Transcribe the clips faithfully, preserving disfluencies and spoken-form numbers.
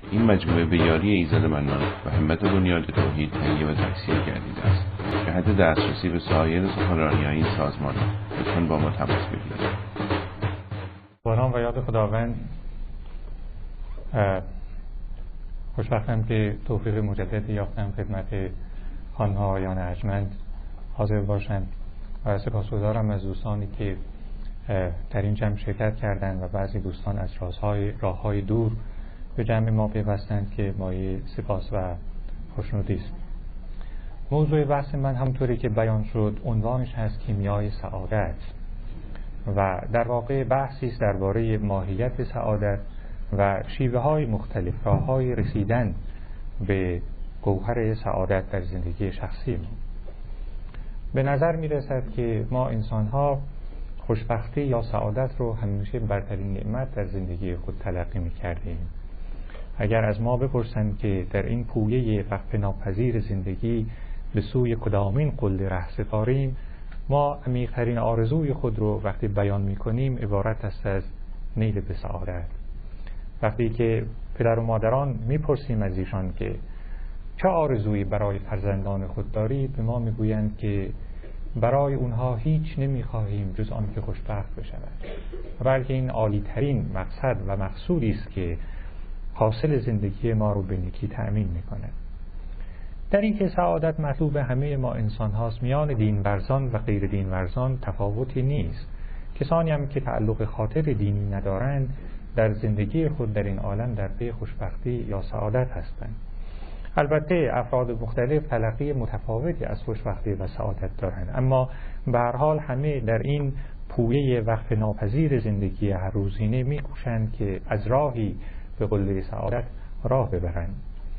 این مجموعه به یاری ایزد منان و همت بنیاد توحید تهیه و تکثیر گردیده است. جهت دسترسی به سایر سخنرانی‌های این سازمان لطفاً با ما تماس بگیرید. با نام و یاد خداوند. خوشبختم که توفیق مجددی یافتم خدمت خانم‌ها و آقایان ارجمند حاضر باشم و سپاسگزارم از دوستانی که در این جمع شرکت کردند و بعضی دوستان از رازهای راههای دور به جمع ما پیوستند که مایه سپاس و خوشنودی است. موضوع بحث من همونطوری که بیان شد عنوانش هست کیمیای سعادت و در واقع بحثی است درباره ماهیت سعادت و شیوه های مختلف، راه های رسیدن به گوهر سعادت در زندگی شخصی ما. به نظر می رسد که ما انسان ها خوشبختی یا سعادت رو همیشه برترین نعمت در زندگی خود تلقی می کردیم. اگر از ما بپرسند که در این پویه وقف ناپذیر زندگی به سوی کدامین قله ره سپاریم، ما عمیق‌ترین آرزوی خود رو وقتی بیان می کنیم عبارت است از نیل به سعادت. وقتی که پدر و مادران میپرسیم از ایشان که چه آرزویی برای فرزندان خود دارید، به ما میگویند که برای اونها هیچ نمیخواهیم جز آن که خوشبخت بشوند، بلکه این عالی ترین مقصد و مقصودی است که حاصل زندگی ما رو به نیکی تأمین میکنه. در این که سعادت مطلوب همه ما انسان هاست، میان دین ورزان و غیر دین ورزان تفاوتی نیست. کسانی هم که تعلق خاطر دینی ندارند در زندگی خود در این عالم در پی خوشبختی یا سعادت هستند. البته افراد مختلف تلقی متفاوتی از خوشبختی و سعادت دارند، اما به هر حال همه در این پویه وقف ناپذیر زندگی هر روزینه می‌کوشند که از راهی به قله سعادت راه ببرند.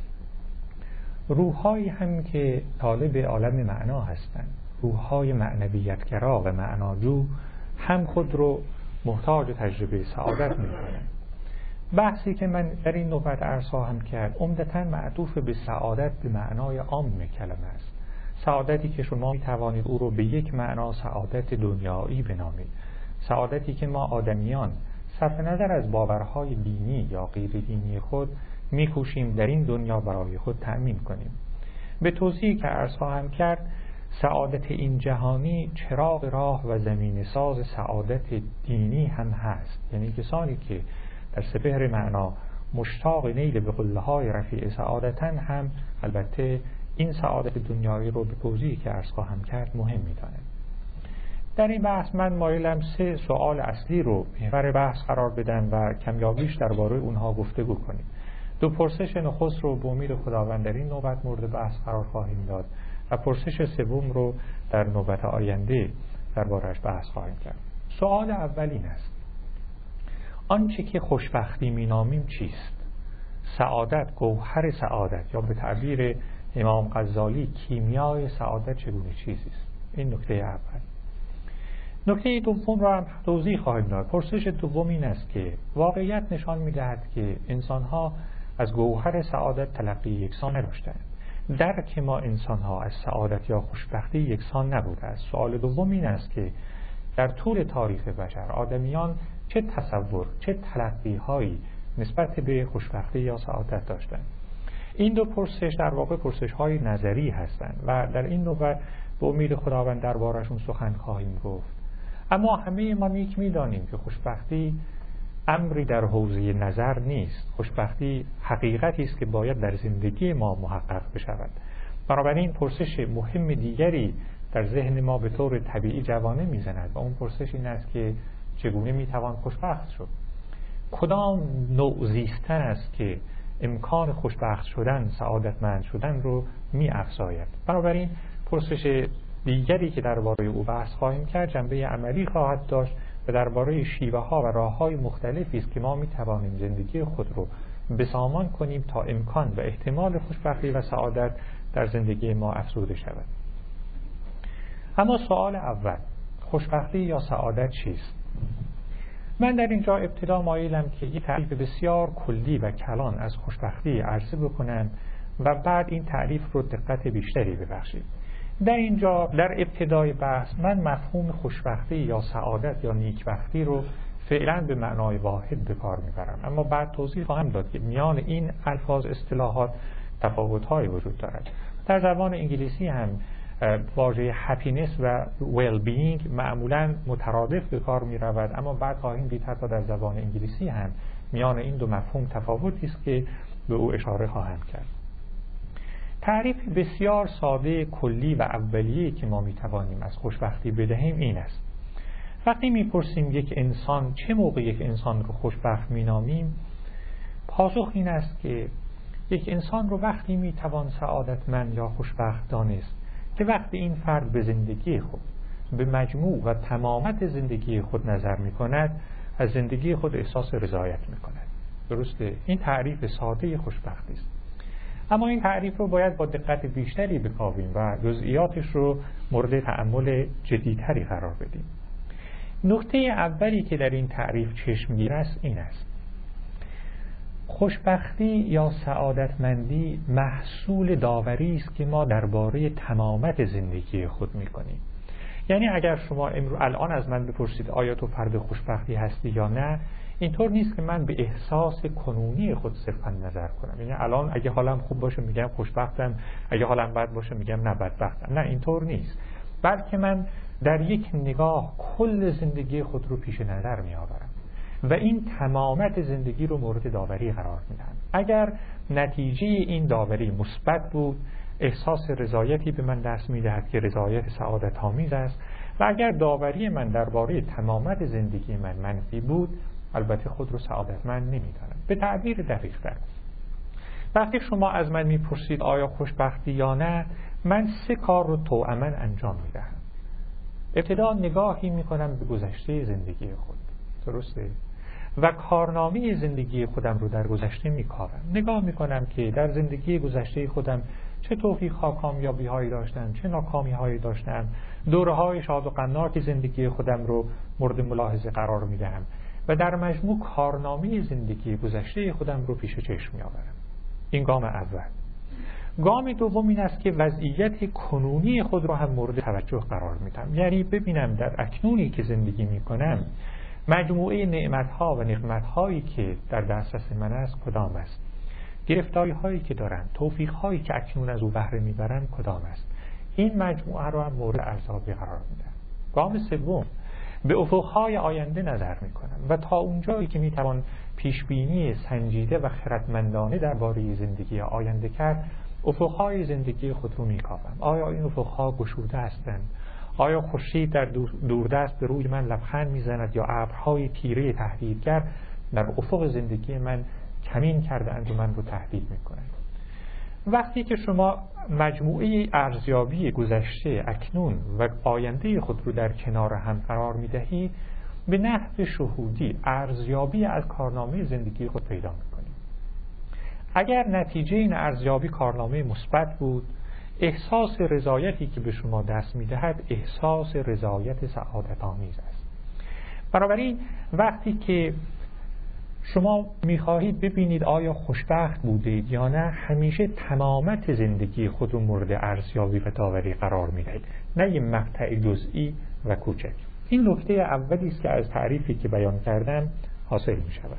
روح‌هایی هم که طالب عالم معنا هستند، روح‌های معنویت‌گرا و معناجو، هم خود رو محتاج تجربه سعادت می‌کنند. بحثی که من در این نوبت عرض خواهم کرد عمدتاً معطوف به سعادت به معنای عام کلمه است. سعادتی که شما می‌توانید او رو به یک معنا سعادت دنیایی بنامید. سعادتی که ما آدمیان صرف نظر از باورهای دینی یا غیر دینی خود می‌کوشیم در این دنیا برای خود تأمین کنیم. به توضیحی که عرض خواهم کرد، سعادت این جهانی چراغ راه و زمین ساز سعادت دینی هم هست. یعنی کسانی که در سپهر معنا مشتاق نیل به قله‌های رفیع سعادتن هم البته این سعادت دنیایی رو به توضیحی که عرض خواهم کرد مهم می‌دانند. در این بحث من مایلم سه سوال اصلی رو محور بحث قرار بدم و کمیابیش درباره اونها گفتگو کنیم. دو پرسش نخست رو به امید خداوند در این نوبت مورد بحث قرار خواهیم داد و پرسش سوم رو در نوبت آینده درباره‌اش بحث خواهیم کرد. سوال اول این است: آنچه که خوشبختی مینامیم چیست؟ سعادت، گوهر سعادت، یا به تعبیر امام غزالی کیمیای سعادت چگونه چیزی است؟ این نکته اول. نکته دوم را هم توضیح خواهیم داد. پرسش دوم این است که واقعیت نشان می‌دهد که انسان‌ها از گوهر سعادت تلقی یکسان نداشتند. درک ما انسان‌ها از سعادت یا خوشبختی یکسان نبوده است. سوال دوم این است که در طول تاریخ بشر آدمیان چه تصور، چه تلقی‌هایی نسبت به خوشبختی یا سعادت داشتند. این دو پرسش در واقع پرسش‌های نظری هستند و در این نوبت به امید خداوند درباره‌شون سخن خواهیم گفت. اما همه ما نیک می‌دانیم که خوشبختی امری در حوزه نظر نیست. خوشبختی حقیقتی است که باید در زندگی ما محقق بشود. بنابراین پرسش مهم دیگری در ذهن ما به طور طبیعی جوانه می‌زند و اون پرسش این است که چگونه می‌توان خوشبخت شد؟ کدام نوع زیستن است که امکان خوشبخت شدن، سعادتمند شدن رو می‌افزاید؟ بنابراین پرسش دیگری که درباره او بحث خواهیم کرد جنبه عملی خواهد داشت و درباره شیوه‌ها و راه‌های مختلفی است که ما می‌توانیم زندگی خود رو بسامان کنیم تا امکان و احتمال خوشبختی و سعادت در زندگی ما افزوده شود. اما سوال اول، خوشبختی یا سعادت چیست؟ من در اینجا ابتدا مایلم که یک تعریف بسیار کلی و کلان از خوشبختی عرضه بکنم و بعد این تعریف رو دقت بیشتری ببخشید. در اینجا در ابتدای بحث من مفهوم خوشبختی یا سعادت یا نیکبختی رو فعلا به معنای واحد به کار میبرن، اما بعد توضیح خواهم داد که میان این الفاظ اصطلاحات تفاوت‌هایی وجود دارد. در زبان انگلیسی هم واژه هپینس و ویل بینگ معمولا مترادف به کار می رود، اما بعد خواهیم دید حتی در زبان انگلیسی هم میان این دو مفهوم تفاوتی است که به او اشاره خواهم کرد. تعریف بسیار ساده کلی و اولیه‌ای که ما می توانیم از خوشبختی بدهیم این است: وقتی می پرسیم یک انسان چه موقع یک انسان رو خوشبخت می نامیم، پاسخ این است که یک انسان رو وقتی می توان سعادتمند یا خوشبخت دانست که وقتی این فرد به زندگی خود، به مجموع و تمامت زندگی خود نظر می کند، از زندگی خود احساس رضایت می کند. درسته؟ این تعریف ساده خوشبختی است. اما این تعریف رو باید با دقت بیشتری بکاویم و جزئیاتش رو مورد تأمل جدیتری قرار بدیم. نکته اولی که در این تعریف چشمگیر است این است: خوشبختی یا سعادتمندی محصول داوری است که ما درباره تمامت زندگی خود می‌کنیم. یعنی اگر شما امروز الان از من بپرسید آیا تو فرد خوشبختی هستی یا نه، اینطور نیست که من به احساس کنونی خود صرفا نظر کنم. یعنی الان اگه حالم خوب باشه میگم خوشبختم، اگه حالم بد باشه میگم نه بدبختم. نه، اینطور نیست. بلکه من در یک نگاه کل زندگی خود رو پیش نظر میآورم و این تمامت زندگی رو مورد داوری قرار میدم. اگر نتیجه این داوری مثبت بود، احساس رضایتی به من دست میدهد که رضایت سعادت آمیز است، و اگر داوری من درباره تمامت زندگی من منفی بود، البته خود رو سعادتمند نمیدانم. به تعبیر دقیق‌تر، وقتی شما از من میپرسید آیا خوشبختی یا نه، من سه کار رو توأماً انجام میدهم. ابتدا نگاهی میکنم به گذشته زندگی خود، درسته؟ و کارنامه زندگی خودم رو در گذشته میکارم. نگاه میکنم که در زندگی گذشته خودم چه توفیق‌ها، کامیابی‌هایی داشتم، چه ناکامی‌هایی داشتم. دوره‌های شاد و غمناک زندگی خودم رو مورد ملاحظه قرار میدهم و در مجموع کارنامه زندگی گذشته خودم رو پیش چشم میآورم. این گام اول. گام دوم این است که وضعیت کنونی خود رو هم مورد توجه قرار میدم. یعنی ببینم در اکنونی که زندگی میکنم مجموعه نعمت‌ها و نقمت‌هایی که در دسترس من است کدام است، گرفتاری‌هایی که دارم، توفیق‌هایی که اکنون از او بهره میبرم کدام است. این مجموعه رو هم مورد ارزیابی قرار میدم. گام سوم، به افق‌های آینده نظر میکنم و تا اونجایی که میتوان پیشبینی سنجیده و خردمندانه درباره زندگی آینده کرد، افق‌های زندگی خود رو میکاوم. آیا این افق‌ها گشوده هستند؟ آیا خورشید در دوردست به روی من لبخند میزند یا ابرهای تیره تهدیدگر در افق زندگی من کمین کرده اند و من رو تهدید میکنند؟ وقتی که شما مجموعه ارزیابی گذشته، اکنون و آینده خود رو در کنار هم قرار میدهید، به نحو شهودی ارزیابی از کارنامه زندگی خود پیدا میکنید. اگر نتیجه این ارزیابی کارنامه مثبت بود، احساس رضایتی که به شما دست میدهد احساس رضایت سعادت آمیز است. بنابراین وقتی که شما میخواهید ببینید آیا خوشبخت بودید یا نه، همیشه تمامت زندگی خود رو مورد ارزیابی و داوری قرار میدهید، نه یک مقطع جزئی و کوچک. این نکته اولی است که از تعریفی که بیان کردم حاصل می شود.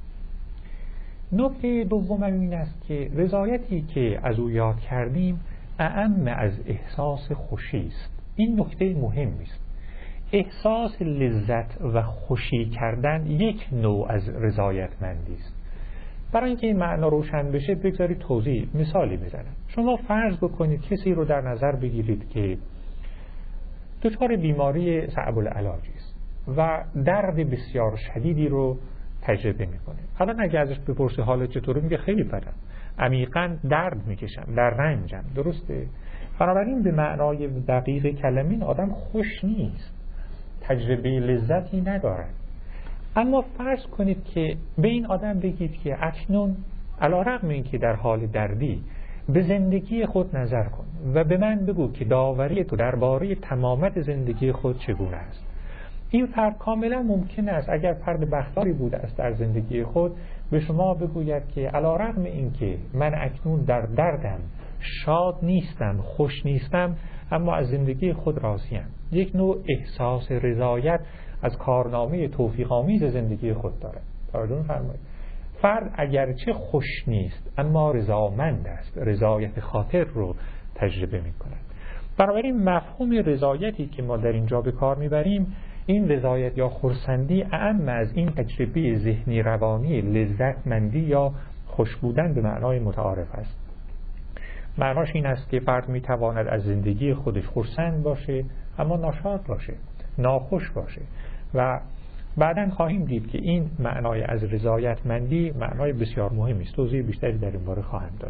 نکته دوم این است که رضایتی که از او یاد کردیم اعم از احساس خوشی است. این نکته مهمی است. احساس لذت و خوشی کردن یک نوع از رضایتمندی است. برای اینکه این معنا روشن بشه بگذارید توضیح مثالی بزنم. شما فرض بکنید کسی رو در نظر بگیرید که دچار بیماری صعب العلاج است و درد بسیار شدیدی رو تجربه میکنه. الان اگه ازش بپرسی حالت چطوره، میگه خیلی بدم، عمیقاً درد میکشم، در رنجم. درسته؟ بنابراین به معنای دقیق کلمه این آدم خوش نیست، تجربه لذتی ندارد. اما فرض کنید که به این آدم بگید که اکنون علیرغم اینکه در حال دردی به زندگی خود نظر کن و به من بگو که داوری تو درباره تمامت زندگی خود چگونه است. این فرد کاملا ممکن است اگر فرد بختاری بوده است در زندگی خود به شما بگوید که علیرغم اینکه من اکنون در دردم شاد نیستم، خوش نیستم، اما از زندگی خود راضیم. یک نوع احساس رضایت از کارنامه توفیق‌آمیز زندگی خود دارد. توجه فرمایید. فرد اگرچه خوش نیست اما رضامند است، رضایت خاطر رو تجربه می‌کند. بنابراین مفهوم رضایتی که ما در اینجا به کار میبریم، این رضایت یا خرسندی اعم از این تجربه ذهنی روانی لذتمندی یا خوش بودن به معنای متعارف است. معناش این است که فرد میتواند از زندگی خودش خرسند باشه اما ناشاد باشه، ناخوش باشه و بعداً خواهیم دید که این معنای از رضایتمندی معنای بسیار مهمی است. توضیح بیشتری در این باره خواهم داد.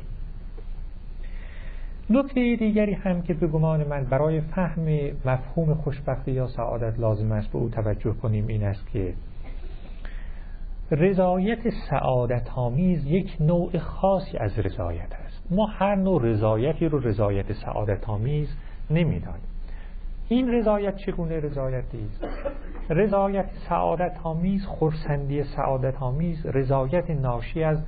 نکته دیگری هم که به گمان من برای فهم مفهوم خوشبختی یا سعادت لازم است به او توجه کنیم این است که رضایت سعادت آمیز یک نوع خاصی از رضایت است. ما هر نوع رضایتی رو رضایت سعادت آمیز نمی‌دانیم. این رضایت چگونه رضایتی است؟ رضایت سعادت آمیز، خرسندی سعادت آمیز، رضایت ناشی از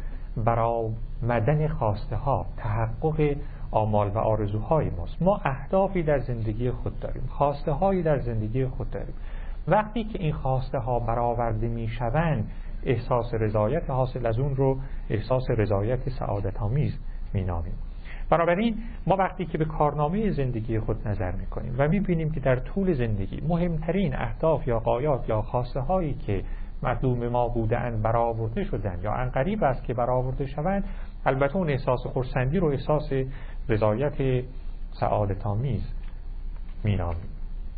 برآمدن خواسته ها، تحقق آمال و آرزوهای ماست. ما اهدافی در زندگی خود داریم، خواسته هایی در زندگی خود داریم. وقتی که این خواسته ها برآورده می شوند، احساس رضایت حاصل از اون رو احساس رضایت سعادت آمیز می نامیم. بنابراین ما وقتی که به کارنامه زندگی خود نظر می کنیم و می بینیم که در طول زندگی مهمترین اهداف یا غایات یا خواسته هایی که مطلوب ما بودند برآورده شدند یا عنقریب است که برآورده شوند، البته اون احساس خرسندی رو احساس رضایت سعادت آمیز می‌نامیم.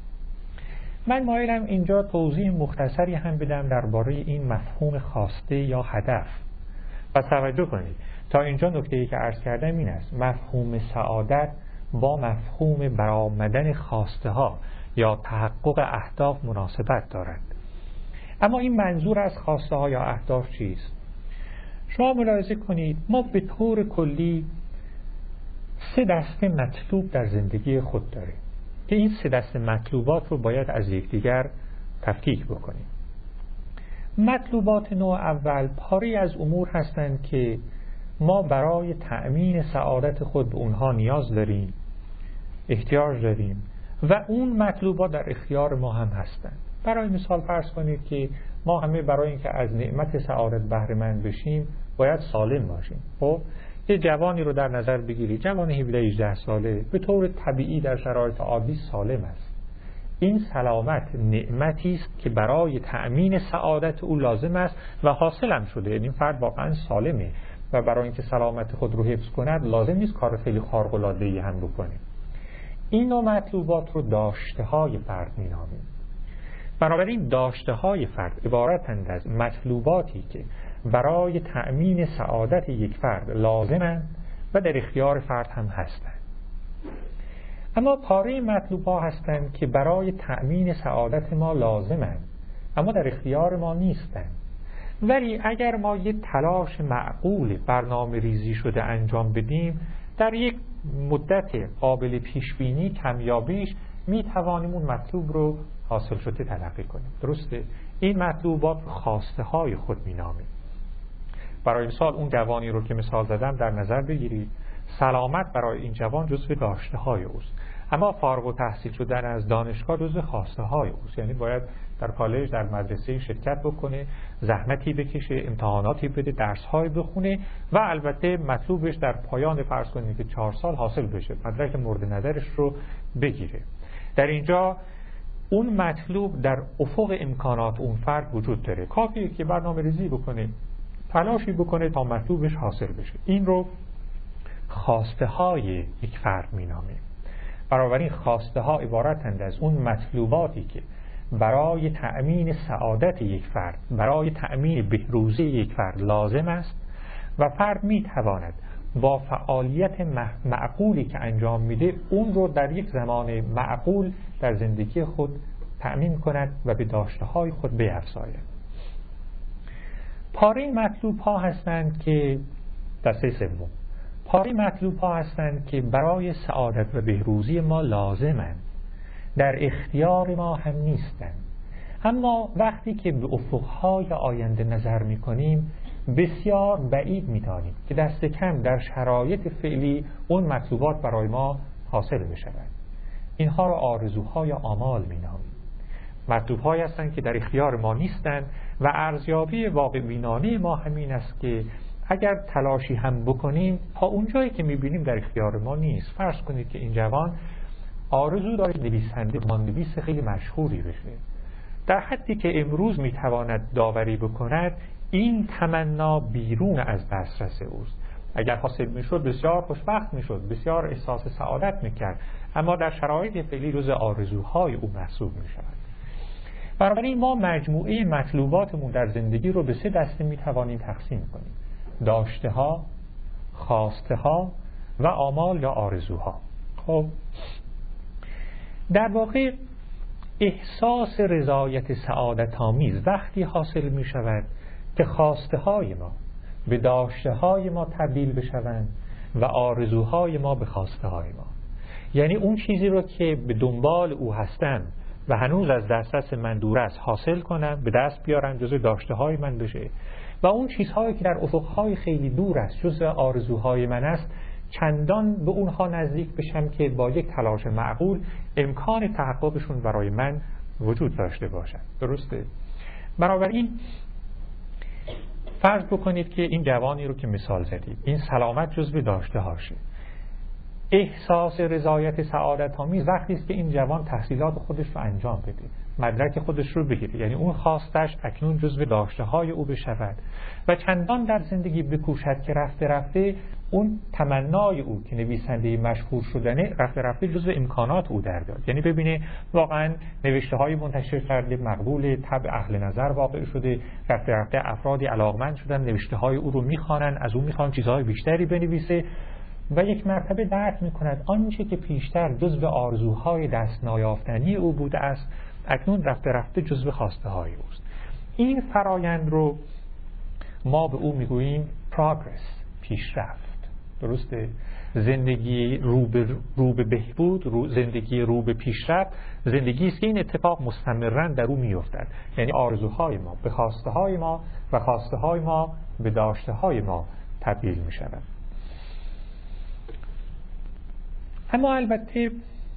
من مایلم اینجا توضیح مختصری هم بدم درباره این مفهوم خواسته یا هدف. پس توجه کنید، تا اینجا نکته‌ای که عرض کردم این است: مفهوم سعادت با مفهوم برآمدن خواسته ها یا تحقق اهداف مناسبت دارد. اما این منظور از خواسته ها یا اهداف چیست؟ شما ملاحظه کنید ما به طور کلی سه دسته مطلوب در زندگی خود داریم که این سه دسته مطلوبات رو باید از یکدیگر تفکیک بکنیم. مطلوبات نوع اول پاری از امور هستند که ما برای تأمین سعادت خود به اونها نیاز داریم، احتیاج داریم و اون مطلوبات در اختیار ما هم هستند. برای مثال فرض کنید که ما همه برای اینکه از نعمت سعادت بهره مند بشیم باید سالم باشیم. خب یه جوانی رو در نظر بگیرید، جوان هفده هجده ساله به طور طبیعی در شرایط عادی سالم است. این سلامت نعمتی است که برای تأمین سعادت او لازم است و حاصل هم شده. یعنی فرد واقعا سالمه و برای اینکه سلامت خود رو حفظ کند لازم نیست کار خیلی خارق العاده‌ای هم بکنه. این نوع مطلوبات رو داشته های فرد می‌نامیم. بنابراین داشته های فرد عبارتند از مطلوباتی که برای تأمین سعادت یک فرد لازمند و در اختیار فرد هم هستند. اما پاره مطلوب ها هستند که برای تأمین سعادت ما لازمند اما در اختیار ما نیستند. ولی اگر ما یک تلاش معقول برنامه ریزی شده انجام بدیم، در یک مدت قابل پیش بینی کمیابیش می توانیم اون مطلوب رو حاصل شده تلقی کنیم. درسته؟ این مطلوبات خواسته های خود می نامیم. برای مثال اون جوانی رو که مثال زدم در نظر بگیرید، سلامت برای این جوان جزو داشته های اوست، اما فارغ التحصیل شدن از دانشگاه جزو خواسته های اوست. یعنی باید در کالج، در مدرسه شرکت بکنه، زحمتی بکشه، امتحاناتی بده، درس های بخونه و البته مطلوبش در پایان فرض کنید که چهار سال حاصل بشه، مدرک مورد نظرش رو بگیره. در اینجا اون مطلوب در افق امکانات اون فرد وجود داره، کافیه که برنامه ریزی بکنه، تلاشی بکنه تا مطلوبش حاصل بشه. این رو خواسته های یک فرد می نامیم. بنابراین خواسته ها عبارتند از اون مطلوباتی که برای تأمین سعادت یک فرد، برای تأمین بهروزی یک فرد لازم است و فرد می تواند با فعالیت معقولی که انجام میده اون رو در یک زمان معقول در زندگی خود تأمین کند و به داشته های خود بیفزاید. پاره مطلوب ها هستند که دسته سوم، پاره مطلوب ها هستند که برای سعادت و بهروزی ما لازمند، در اختیار ما هم نیستند، اما وقتی که به افقهای آینده نظر می کنیم بسیار بعید می‌دانیم که دست کم در شرایط فعلی اون مطلوبات برای ما حاصل بشود. اینها را آرزوها یا آمال می‌نامیم. مطلوب‌هایی هستند که در اختیار ما نیستند و ارزیابی واقع بینانه ما همین است که اگر تلاشی هم بکنیم تا اونجایی که می‌بینیم در اختیار ما نیست. فرض کنید که این جوان آرزو داره نویسنده رمان‌نویس خیلی مشهوری بشه. در حدی که امروز میتواند داوری بکند این تمنا بیرون از دسترس اوست. اگر حاصل میشد بسیار خوشبخت میشد، بسیار احساس سعادت میکرد، اما در شرایط فعلی جز آرزوهای او محسوب میشود. بنابراین ما مجموعه مطلوباتمون در زندگی رو به سه دسته میتوانیم تقسیم کنیم: داشته ها، خواسته ها و آمال یا آرزوها. خب در واقع احساس رضایت سعادت آمیز وقتی حاصل می شود که خواسته های ما به داشته های ما تبدیل بشوند و آرزوهای ما به خواسته های ما. یعنی اون چیزی رو که به دنبال او هستم و هنوز از دسترس من دور است حاصل کنم، به دست بیارم، جزء داشته های من بشه، و اون چیزهایی که در افقهای خیلی دور است جزء آرزوهای من است چندان به اونها نزدیک بشم که با یک تلاش معقول امکان تحققشون برای من وجود داشته باشد. درسته؟ بنابراین فرض بکنید که این جوانی رو که مثال زدید، این سلامت جزو داشته هاشه. احساس رضایت سعادت آمیز وقتی است که این جوان تحصیلات خودش رو انجام بده، مدرک خودش رو بگیره، یعنی اون خواستش اکنون جزو داشته های او بشود و چندان در زندگی بکوشد که رفته رفته اون تمنای او که نویسنده مشهور شدنه رفته رفته جزو امکانات او در بیاد. یعنی ببینه واقعا نوشته های منتشر کرده، مقبول، طبع اهل نظر واقع شده، رفته رفته افرادی علاقمند شدن نوشته های او رو میخوانن، از او میخوان چیزهای بیشتری بنویسه و یک مرتبه درک میکند آنچه که پیشتر جزو آرزوهای دست نیافتنی او بوده است اکنون رفته رفته جزو خواسته های اوست. این فرایند رو ما به او میگوییم progress، پیشرفت. درسته؟ زندگی رو به رو به بهبود، رو زندگی رو به پیشرفت، زندگی است که این اتفاق مستمرا در او میافتد. یعنی آرزوهای ما به خواسته های ما و خواسته های ما به داشته های ما تبدیل میشود. اما البته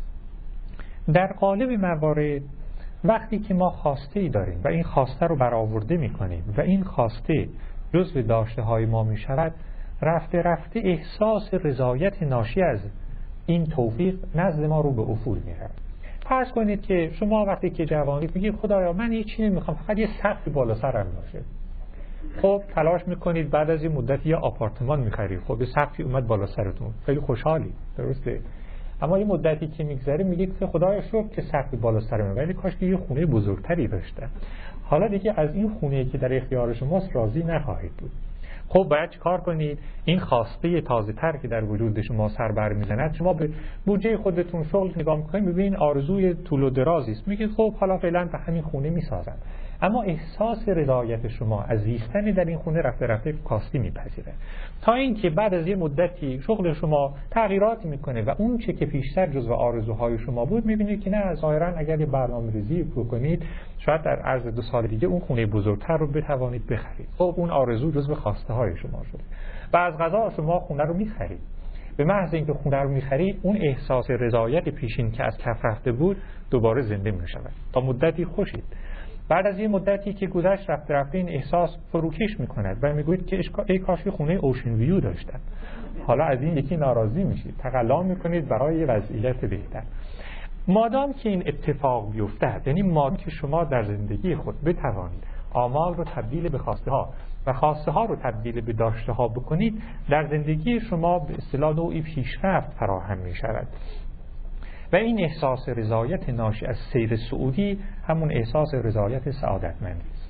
در قالب موارد وقتی که ما خواسته ای داریم و این خواسته رو برآورده میکنیم و این خواسته جزو داشته های ما میشود، رفته رفته احساس رضایت ناشی از این توفیق نزد ما رو به افول میره. فرض کنید که شما وقتی که جوانید میگید خدایا من هیچ چیزی نمیخوام، فقط یه سقف بالا سرم باشه. خب تلاش میکنید، بعد از این مدت یه آپارتمان میخرید، خب یه سقفی اومد بالا سرتون، خیلی خوشحالی. درسته؟ اما این مدتی که میگذره میگید که خدایا شکر که سقف بالا سرمه، ولی کاش که یه خونه بزرگتری داشتم. حالا دیگه از این خونه‌ای که در اختیار شماست راضی نخواهید بود. خب باید چیکار کنید؟ این خواسته تازه تر که در وجود شما سر بر میزند، شما به بودجه خودتون شغل نگاه میکنید، میبینید آرزوی طول و درازی است، میگید خب حالا فعلا به همین خونه میسازم. اما احساس رضایت شما از زیستن در این خونه رفته رفته کاستی میپذیره، تا اینکه بعد از یه مدتی شغل شما تغییراتی میکنه و اون چه که پیشتر جزو آرزوهای شما بود میبینید که نه، ظاهرا اگر یه برنامه‌ریزی بکنید شاید در عرض دو سال دیگه اون خونه بزرگتر رو بتوانید بخرید. خب اون آرزو جزو خواسته های شما شده و از قضا شما خونه رو میخرید. به محض اینکه خونه رو میخرید اون احساس رضایت پیشین که از کف رفته بود دوباره زنده میشود. تا مدتی خوشید. بعد از این مدتی که گذشت رفته رفته این احساس فروکش میکند و میگوید که ای کاش خونه اوشن ویو داشتم. حالا از این یکی ناراضی میشید، تقلا میکنید برای یه وضعیت بهتر. مادام که این اتفاق بیفتد، یعنی مادام که شما در زندگی خود بتوانید آمال رو تبدیل به خواسته ها و خواسته ها رو تبدیل به داشته ها بکنید، در زندگی شما به اصطلاح نوعی پیشرفت فراهم می شود و این احساس رضایت ناشی از سیر سعودی همون احساس رضایت سعادتمندی است.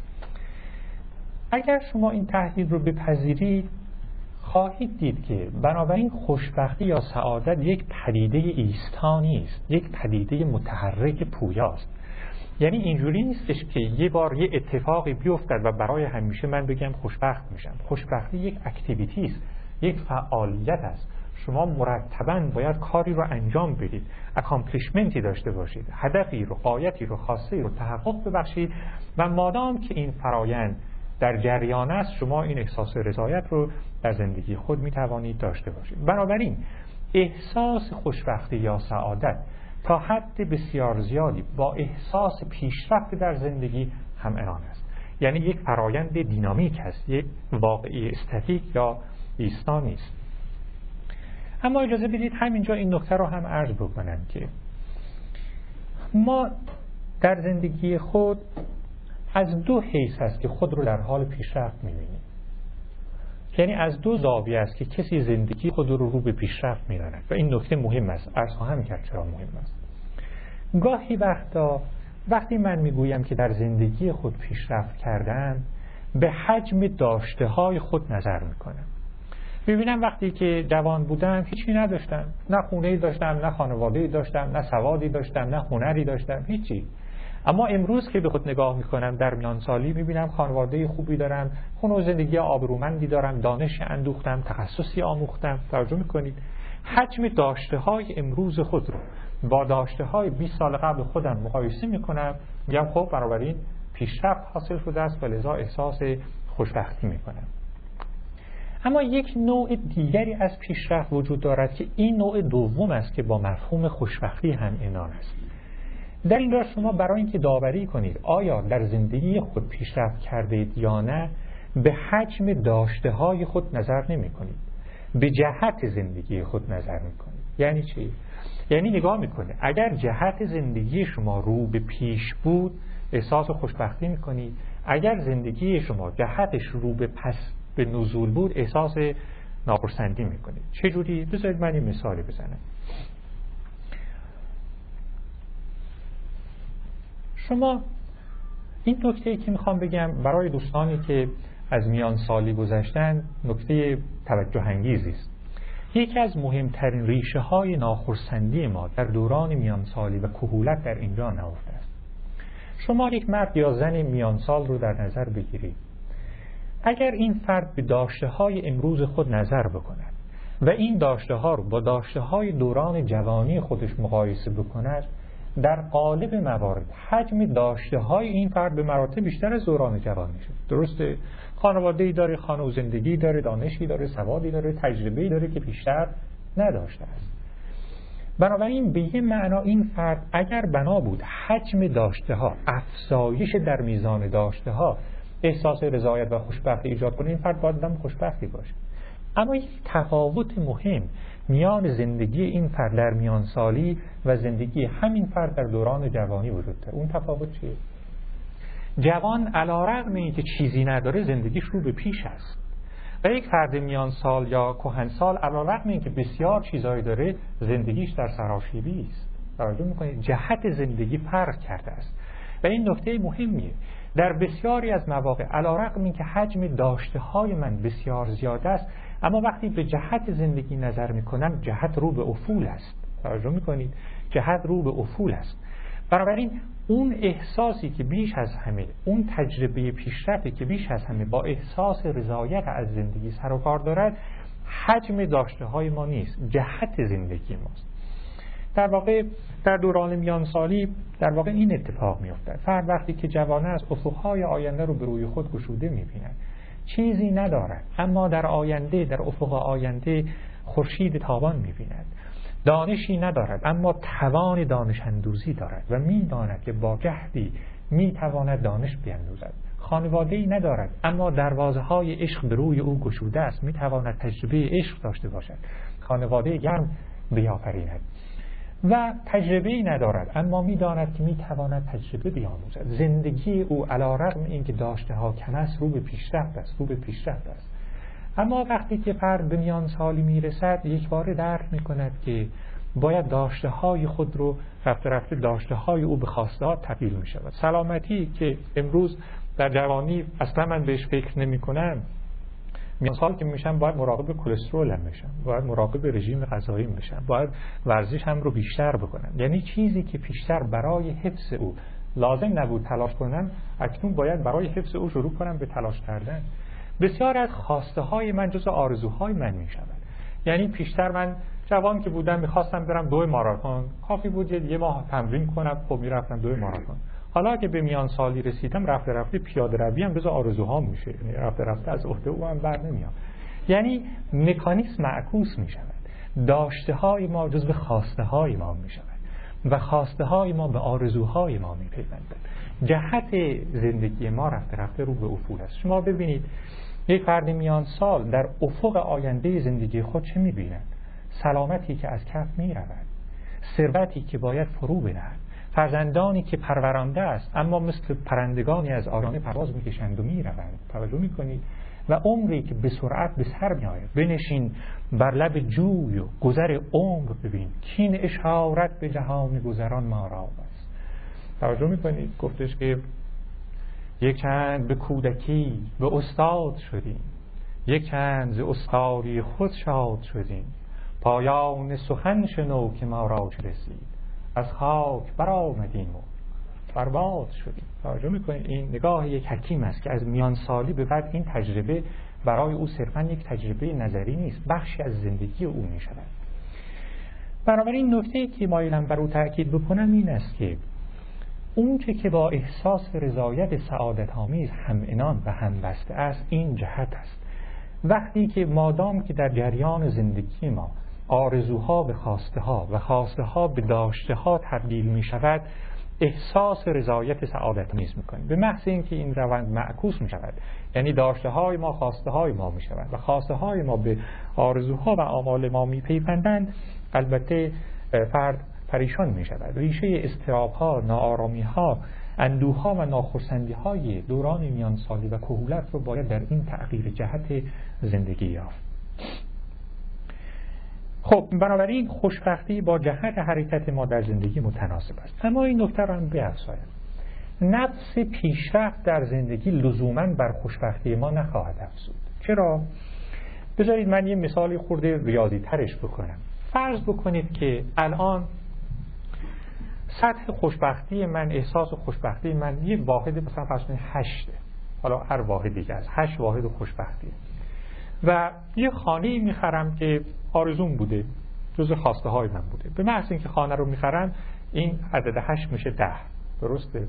اگر شما این تحلیل رو بپذیرید خواهید دید که بنابراین خوشبختی یا سعادت یک پدیده ایستا نیست، یک پدیده متحرک پویاست. یعنی اینجوری نیستش که یه بار یه اتفاقی بیفتد و برای همیشه من بگم خوشبخت میشم. خوشبختی یک اکتیویتی است، یک فعالیت است. شما مرتباً باید کاری رو انجام بدید، اکامپلیشمنتی داشته باشید، هدفی رو، غایتی رو، خواسته رو تحقق ببخشید و مادام که این فرایند در جریان است شما این احساس رضایت رو در زندگی خود می توانید داشته باشید. بنابراین احساس خوشبختی یا سعادت تا حد بسیار زیادی با احساس پیشرفت در زندگی هم عنان است. یعنی یک فرایند دینامیک است، یک واقعی استاتیک یا ایستا نیست. اما اجازه بدید همینجا این نکته رو هم عرض بکنم که ما در زندگی خود از دو حیث است که خود رو در حال پیشرفت می‌بینیم. یعنی از دو زاویه است که کسی زندگی خود رو رو به پیشرفت می‌داند و این نکته مهم است. عرض خواهم کرد چرا مهم است. گاهی وقتا وقتی من میگویم که در زندگی خود پیشرفت کردم، به حجم داشته‌های خود نظر میکنم. میبینم وقتی که جوان بودم هیچی نداشتم، نه خونه‌ای داشتم، نه خانواده‌ای داشتم، نه سوادی داشتم، نه هنری داشتم، هیچی. اما امروز که به خود نگاه میکنم در میان سالی میبینم خانواده خوبی دارم، خونه و زندگی آبرومندی دارم، دانش اندوختم، تخصصی آموختم. توجه میکنید حجم داشته‌های امروز خود رو با داشته‌های بیست سال قبل خودم مقایسه میکنم، میگم خب بنابراین پیشرفت حاصل شده است و لذا احساس خوشبختی میکنم. اما یک نوع دیگری از پیشرفت وجود دارد که این نوع دوم است که با مفهوم خوشبختی هم عنان است. در این راه شما برای اینکه داوری کنید آیا در زندگی خود پیشرفت کردید یا نه، به حجم داشته‌های خود نظر نمی‌کنید، به جهت زندگی خود نظر می‌کنید. یعنی چی؟ یعنی نگاه می‌کنید اگر جهت زندگی شما رو به پیش بود احساس خوشبختی می‌کنید، اگر زندگی شما جهتش رو به پس به نزول بود احساس ناخرسندی می‌کنید. چه جوری؟ بذارید من این مثالی بزنم. شما این نکته‌ای که میخوام بگم برای دوستانی که از میان سالی گذشتن نکته توجه انگیزی است. یکی از مهمترین ریشه های ناخرسندی ما در دوران میان سالی و کهولت در اینجا نهفته است. شما یک مرد یا زن میان سال رو در نظر بگیرید. اگر این فرد به داشته های امروز خود نظر بکند و این داشته ها رو با داشته های دوران جوانی خودش مقایسه بکند، در قالب موارد حجم داشته های این فرد به مراتب بیشتر از دوران جوانی شد. درسته؟ خانواده‌ای داره، خانه و زندگی داره، دانشی داره، سوادی داره، تجربه‌ای داره که بیشتر نداشته است. بنابراین به یه معنا این فرد اگر بنا بود حجم داشته ها، افزایش در میزان داشته ها احساس رضایت و خوشبختی ایجاد کنه، این فرد باید آدم خوشبختی باشه. اما یک تفاوت مهم میان زندگی این فرد در میان سالی و زندگی همین فرد در دوران جوانی وجود داره. اون تفاوت چیه؟ جوان علی‌رغم اینکه چیزی نداره زندگیش رو به پیش است و یک فرد میان سال یا کهنسال علی‌رغم اینکه بسیار چیزایی داره زندگیش در سراشیبی است. توجه می‌کنید جهت زندگی فرق کرده است و این نکته مهمیه. در بسیاری از مواقع علی‌رغم اینکه حجم داشته‌های من بسیار زیاد است، اما وقتی به جهت زندگی نظر میکنم جهت رو به افول است. توجه میکنید جهت رو به افول است. بنابراین اون احساسی که بیش از همه، اون تجربه پیشرفتی که بیش از همه با احساس رضایت از زندگی سر و کار دارد، حجم داشته های ما نیست، جهت زندگی ماست. در واقع در دوران میان سالی در واقع این اتفاق میافتد. فرد وقتی که جوان است افقهای آینده رو به روی خود گشوده میبیند، چیزی ندارد اما در آینده، در افق آینده خورشید تابان می‌بیند. دانشی ندارد اما توان دانش اندوزی دارد و می‌داند که با جهدی می‌تواند دانش بیندوزد. خانواده‌ای ندارد اما دروازه‌های عشق به روی او گشوده است، می‌تواند تجربه عشق داشته باشد، خانواده گرم بیافریند. و تجربه‌ای ندارد اما می‌داند که می‌تواند تجربه بیاموزد. زندگی او علی‌رغم اینکه داشته‌ها کم است رو به پیشرفت است، رو به پیشرفت است. اما وقتی که فرد به میان سالی میرسد یک بار درک می‌کند که باید داشته‌های خود رو رفته رفته داشته‌های او به خواسته‌ها تبدیل می‌شود. سلامتی که امروز در جوانی اصلا من بهش فکر نمی‌کنم، میان سال که میشم باید مراقب کلسترولم بشم، باید مراقب رژیم غذاییم بشم، باید ورزش هم رو بیشتر بکنم. یعنی چیزی که پیشتر برای حفظ او لازم نبود تلاش کنم، اکنون باید برای حفظ او شروع کنم به تلاش کردن. بسیار از خواسته های من جزو آرزوهای من میشود. یعنی پیشتر من جوان که بودم میخواستم برم دو ماراتون، کافی بود یه ماه تمرین کنم، خب میرفتم دو ماراتون. حالا که به میان سالی رسیدم رفته رفته پیاده روی هم بذار آرزوهام میشه، یعنی رفته رفته از عهده او هم بر نمیام. یعنی مکانیسم معکوس می شود. داشته های ما جزو خواسته های ما می شود و خواسته های ما به آرزوهای ما می پیوندند. جهت زندگی ما رفته رفته رو به افول است. شما ببینید یک فرد میان سال در افق آینده زندگی خود چه می بیند؟ سلامتی که از کف می رود، ثروتی که باید فرو بنهد، فرزندانی که پرورانده است اما مثل پرندگانی از آینه پرواز میکشند و میروند. توجه میکنید؟ و عمری که به سرعت به سر میآید. بنشین بر لب جوی و گذر عمر ببین، کین اشارت به جهان گذران ما را است. توجه میکنید؟ گفتش که یک چند به کودکی به استاد شدیم، یک چند ز استادی خود شاد شدیم، پایان سخن شنو که ما را رسید، از خاک برآمدیم و برباد شدیم. توجه میکنید؟ این نگاه یک حکیم است که از میان سالی به بعد این تجربه برای او صرفا یک تجربه نظری نیست، بخشی از زندگی او میشود. بنابراین نکته‌ای که مایلم بر او تاکید بکنم این است که اون چه که با احساس رضایت سعادت آمیز هم عنان و هم بسته است این جهت است. وقتی که مادام که در جریان زندگی ما آرزوها به خواسته ها و خواسته ها به داشته ها تبدیل می شود، احساس رضایت سعادت آمیز می کنیم. به محض اینکه این روند معکوس می شود، یعنی داشته های ما خواسته های ما می شود و خواسته های ما به آرزوها و آمال ما می پیوندند، البته فرد پریشان می شود. ریشه اضطراب ها، ناآرامی ها، اندوه ها و ناخرسندی های دوران میان سالی و کهولت رو باید در این تغییر جهت زندگی یافت. خب بنابراین خوشبختی با جهت حرکت ما در زندگی متناسب است. اما این نکته را هم بیفزایم، نفس پیشرفت در زندگی لزوماً بر خوشبختی ما نخواهد افزود. چرا؟ بذارید من یه مثالی خورده ریاضی ترش بکنم. فرض بکنید که الان سطح خوشبختی من، احساس خوشبختی من یه واحد مثلا فرض کنید هشته، حالا هر واحد دیگه از هشت واحد خوشبختی، و یه خانه میخرم که آرزوم بوده، جز خواسته های من بوده. به محض اینکه خانه رو میخرم این عدد هشت میشه ده. درسته؟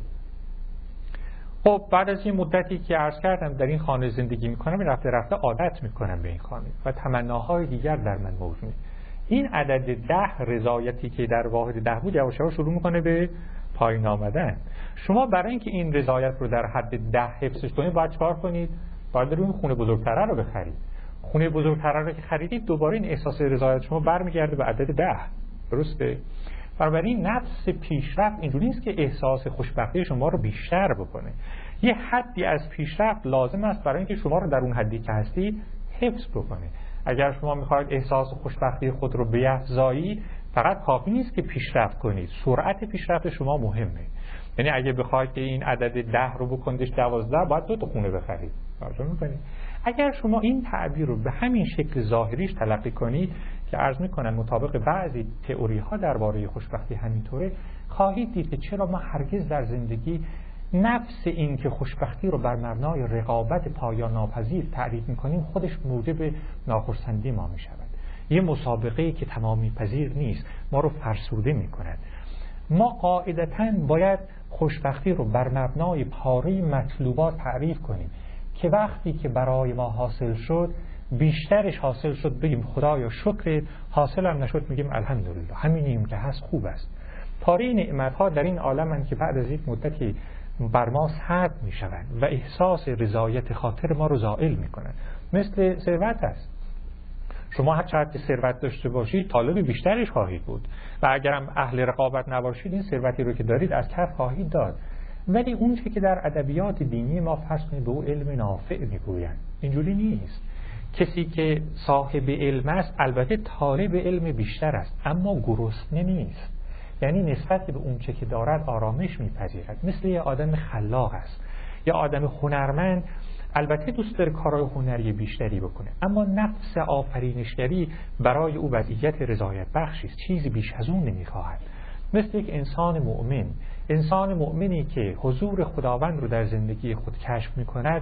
خب بعد از این مدتی که عرض کردم در این خانه زندگی میکنم، رفته رفته عادت میکنم به این خانه و تمناهای دیگر در من موجود. این عدد ده رضایتی که در واحد ده بود یواش یواش شروع میکنه به پایین آمدن. شما برای اینکه این رضایت رو در حد ده حفظش کنید باید چکار کنید؟ باید روی خونه بزرگتره رو بخرید. خونه بزرگتره رو که خریدید دوباره این احساس رضایت شما برمیگرده به عدد ده. درسته؟ بنابراین نفس پیشرفت اینجوری نیست که احساس خوشبختی شما رو بیشتر بکنه. یه حدی از پیشرفت لازم است برای اینکه شما رو در اون حدی که هستی حفظ بکنه. اگر شما میخواید احساس خوشبختی خود رو بیفزایی، فقط کافی نیست که پیشرفت کنید، سرعت پیشرفت شما مهمه. یعنی اگه بخواید که این عدد ده رو بکنیدش دوازده، باید دو تا خونه بخرید. توجه میکنید؟ اگر شما این تعبیر رو به همین شکل ظاهریش تلقی کنید که عرض میکنن مطابق بعضی تئوری ها درباره خوشبختی همینطوره، خواهید دید که چرا ما هرگز در زندگی نفس این که خوشبختی رو بر مبنای رقابت پایان ناپذیر تعریف میکنیم خودش موجب ناخرسندی ما میشود. یه مسابقه‌ای که تمامی پذیر نیست ما رو فرسوده میکند. ما قاعدتاً باید خوشبختی رو بر مبنای پاره مطلوبات تعریف کنیم که وقتی که برای ما حاصل شد بیشترش حاصل شد بگیم خدایا شکر، حاصل هم نشد میگیم الحمدلله، همینیم که هست خوب است. پاره نعمت‌ها در این عالمن که بعد از یک مدتی بر ما سرد می شوند و احساس رضایت خاطر ما رو زائل می کنند. مثل ثروت است. شما هر چقدر که ثروت داشته باشید طالب بیشترش خواهید بود و اگرم اهل رقابت نباشید این ثروتی رو که دارید از کف خواهید داد. ولی اون چه که در ادبیات دینی ما فرض کنید به او علم نافع میگویند، اینجوری نیست. کسی که صاحب علم است البته طالب علم بیشتر است اما گرسنه نیست، یعنی نسبت به اون چه که دارد آرامش میپذیرد. مثل یه آدم خلاق است یا آدم هنرمند، البته دوست داره کارهای هنری بیشتری بکنه اما نفس آفرینشگری برای او وضعیت رضایت بخشی است، چیزی بیش از اون نمیخواهد. مثل یک انسان مؤمن، انسان مؤمنی که حضور خداوند رو در زندگی خود کشف میکند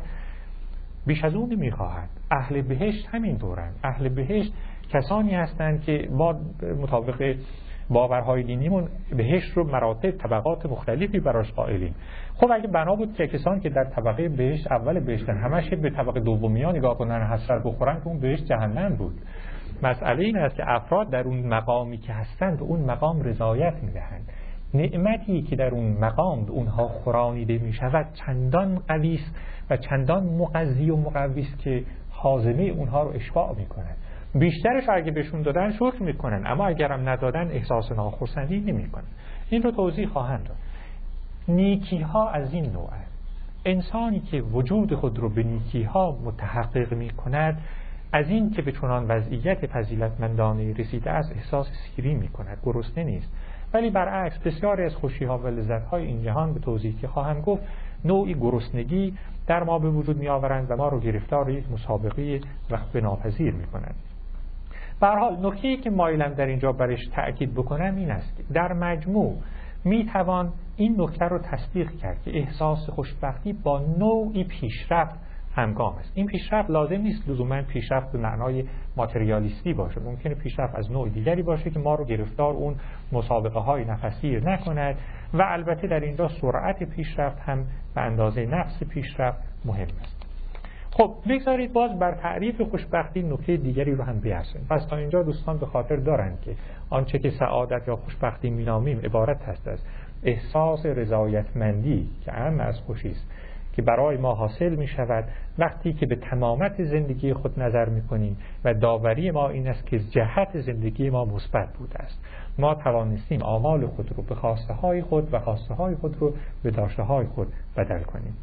بیش از اون نمیخواهد. اهل بهشت همین دورن. اهل بهشت کسانی هستند که ما مطابق باورهای دینیمون بهشت رو مراتب طبقات مختلفی براش قائلیم. خب اگه بنا بود که کسانی که در طبقه بهشت اول بهشتن همش به طبقه دومیا نگاه کنن حسرت بخورن که اون بهشت جهنم بود. مسئله این است که افراد در اون مقامی که هستند به اون مقام رضایت میدهند. نعمتی که در اون مقام به اونها خورانیده می شود چندان قوی است و چندان مغذی و مقوی است که هاضمه اونها رو اشباع می کند. بیشترش اگه بهشون دادن شکر می کنن، اما اگرم ندادن احساس ناخرسندی نمی کنن. این رو توضیح خواهم داد. نیکی ها از این نوع است. انسانی که وجود خود رو به نیکی ها متحقق می کند، از این که به چنان وضعیت فضیلتمندانه رسیده است احساس سیری می کند، گرسنه نیست. ولی برعکس بسیاری از خوشی ها و لذت های این جهان به توضیح که خواهم گفت نوعی گرسنگی در ما به وجود می آورند و ما رو گرفتار یک مسابقه وقت ناپذیر می کنند. به هر حال نکته‌ای که مایلم در اینجا برش تأکید بکنم این است که در مجموع می توان این نکته رو تصدیق کرد که احساس خوشبختی با نوعی پیشرفت همگام است. این پیشرفت لازم نیست لزوما پیشرفت به معنای ماتریالیستی باشه، ممکنه پیشرفت از نوع دیگری باشه که ما رو گرفتار اون مسابقه های نفسیر نکند و البته در اینجا سرعت پیشرفت هم به اندازه نفس پیشرفت مهم است. خب بگذارید باز بر تعریف خوشبختی نکته دیگری رو هم بیاریم. پس تا اینجا دوستان به خاطر دارند که آنچه که سعادت یا خوشبختی مینامیم عبارت هست از احساس رضایتمندی که اهم از خوشی است که برای ما حاصل می شود وقتی که به تمامت زندگی خود نظر می کنیم و داوری ما این است که جهت زندگی ما مثبت بوده است. ما توانستیم آمال خود رو به خواسته های خود و خواسته های خود رو به داشته های خود بدل کنیم.